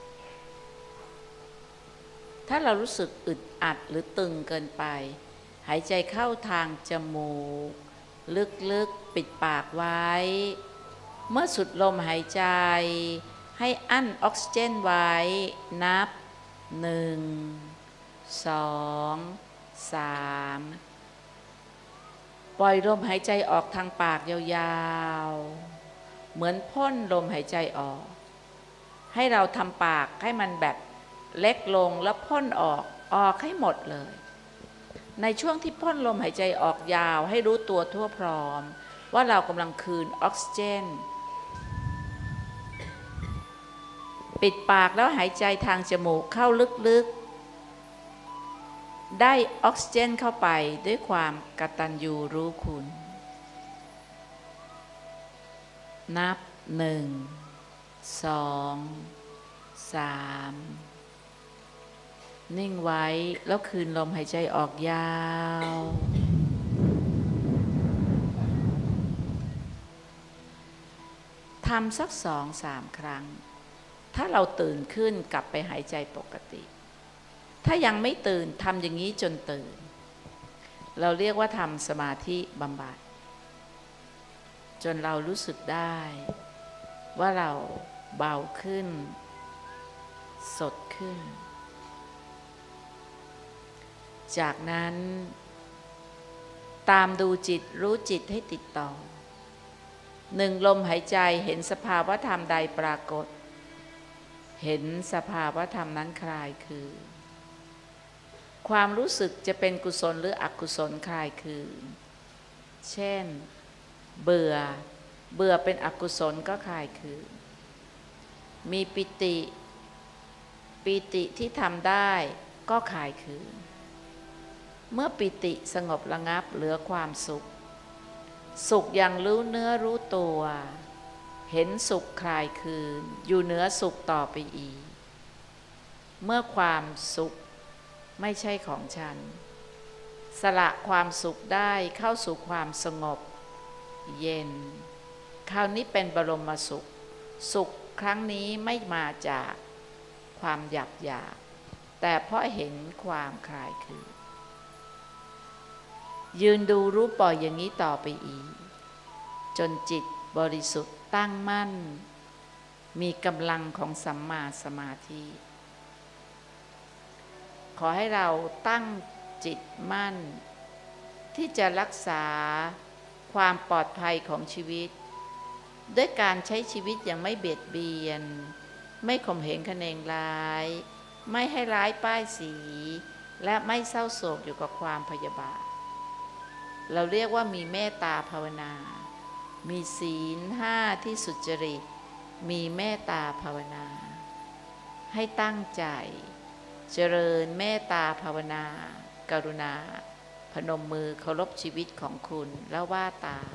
ถ้าเรารู้สึกอึดอัดหรือตึงเกินไปหายใจเข้าทางจมูกลึกๆปิดปากไว้เมื่อสุดลมหายใจให้อั้นออกซิเจนไว้นับหนึ่งสองสามปล่อยลมหายใจออกทางปากยาวๆเหมือนพ่นลมหายใจออกให้เราทำปากให้มันแบบเล็กลงแล้วพ่นออกออกให้หมดเลยในช่วงที่พ่นลมหายใจออกยาวให้รู้ตัวทั่วพร้อมว่าเรากำลังคืนออกซิเจนปิดปากแล้วหายใจทางจมูกเข้าลึกได้ออกซิเจนเข้าไปด้วยความกตัญญูรู้คุณนับหนึ่งสองสามนิ่งไว้แล้วคืนลมหายใจออกยาวทำสักสองสามครั้งถ้าเราตื่นขึ้นกลับไปหายใจปกติถ้ายังไม่ตื่นทำอย่างนี้จนตื่นเราเรียกว่าทำสมาธิบำบัดจนเรารู้สึกได้ว่าเราเบาขึ้นสดขึ้นจากนั้นตามดูจิตรู้จิตให้ติดต่อหนึ่งลมหายใจเห็นสภาวะธรรมใดปรากฏเห็นสภาวะธรรมนั้นคลายคือความรู้สึกจะเป็นกุศลหรืออกุศลคลายคือเช่นเบื่อเบื่อเป็นอกุศลก็คลายคือมีปิติปิติที่ทำได้ก็คลายคือเมื่อปิติสงบระงับเหลือความสุขสุขอย่างรู้เนื้อรู้ตัวเห็นสุขคลายคืนอยู่เหนือสุขต่อไปอีกเมื่อความสุขไม่ใช่ของฉันสละความสุขได้เข้าสู่ความสงบเย็นคราวนี้เป็นบรมสุขสุขครั้งนี้ไม่มาจากความหยาบหยาบแต่เพราะเห็นความคลายคืนยืนดูรู้ปล่อยอย่างนี้ต่อไปอีกจนจิตบริสุทธิ์ตั้งมั่นมีกำลังของสัมมาสมาธิขอให้เราตั้งจิตมั่นที่จะรักษาความปลอดภัยของชีวิตด้วยการใช้ชีวิตอย่างไม่เบียดเบียนไม่ข่มเหงคะเนงร้ายไม่ให้ร้ายป้ายสีและไม่เศร้าโศกอยู่กับความพยาบาทเราเรียกว่ามีเมตตาภาวนามีศีลห้าที่สุจริตมีเมตตาภาวนาให้ตั้งใจเจริญเมตตาภาวนา กรุณาพนมมือเคารพชีวิตของคุณแล้วว่าตาม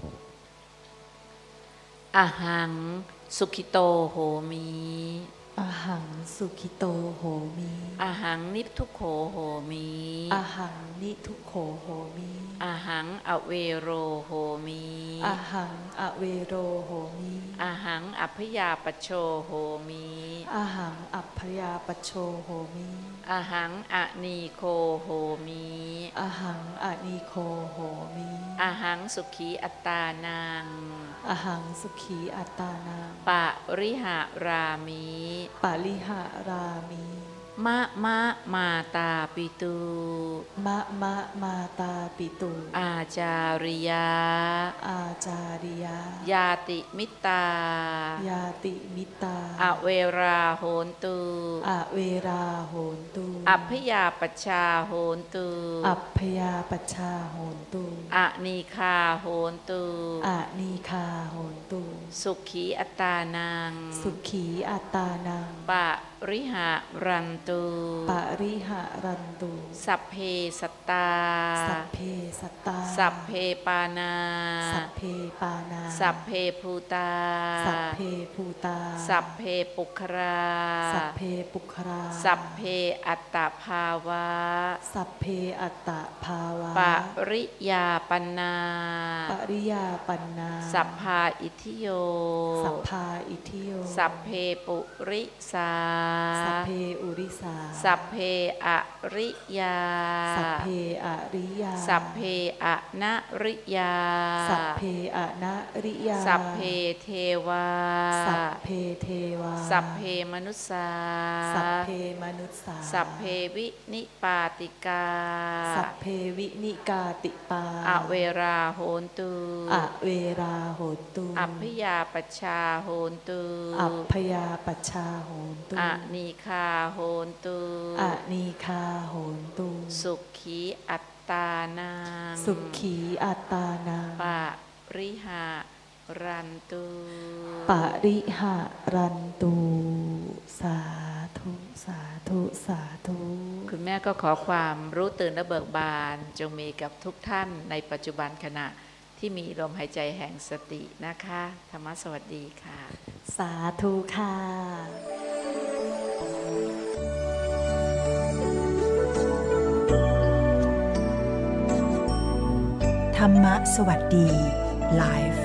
อาหังสุขิโตโหมิอาหังสุขิโตโหมิอาหังนิพทุโขโหมิอาหังนิทุโขโหมิอาหังอเวโรโหมิอาหังอเวโรโหมิอาหังอัพพยาปโชโหมิอาหังอัพพยาปโชโหมิอาหังอนีโคโหมิอาหังอนีโคโหมิอาหังสุขีอัตตานังอาหังสุขีอัตตานังปะริหารามิปาลิหารามิมะมะมาตาปิตุมะมะมาตาปิตุอาจาริยาอาจาริยายาติมิตายาติมิตาอเวราโหนตุอเวราโหนตุอัพพยาปชาโหนตุอัพพยาปชาโหนตุอนีคาโหนตุอนีคาโหนตุสุขีอัตตานังสุขีอัตตานังปะริหารันตุปะริหารันตุสัพเพสัตตาสัพเพสัตตาสัพเพปานาสัพเพปานาสัพเพภูตาสัพเพภูตาสัพเพปุคราสัพเพปุคราสัพเพอัตตภาวะสัพเพอัตตภาวะปริยาปันนาปริยาปันนาสัพพาอิทิโยสัพพาอิทิโยสัพเพปุริสาสัพเพอุริสาสัพเพอริยาสัพเพอริยาสัพเพอนะริยาสัพเพอนะริยาสัพเพเทวาสัพเพเทวาสัพเพมนุสสาสัพเพมนุสสาสัพเพวินิปาติกาสัพเพวินิกาติปาอเวราโหนตุอเวราโหนตุอัพพยาปชาโหนตุอัพพยาปชาโหนตุอนีคาโหนตุอนีคาโหนตุสุขีอัตตานังสุขีอัตตานังปะริหารันตุปะริหารันตุสาธุธุสาธุสาธุคุณแม่ก็ขอความรู้ตื่นและเบิกบานจงมีกับทุกท่านในปัจจุบันขณะที่มีลมหายใจแห่งสตินะคะธรรมสวัสดีค่ะสาธุค่ะธรรมะสวัสดีไลฟ์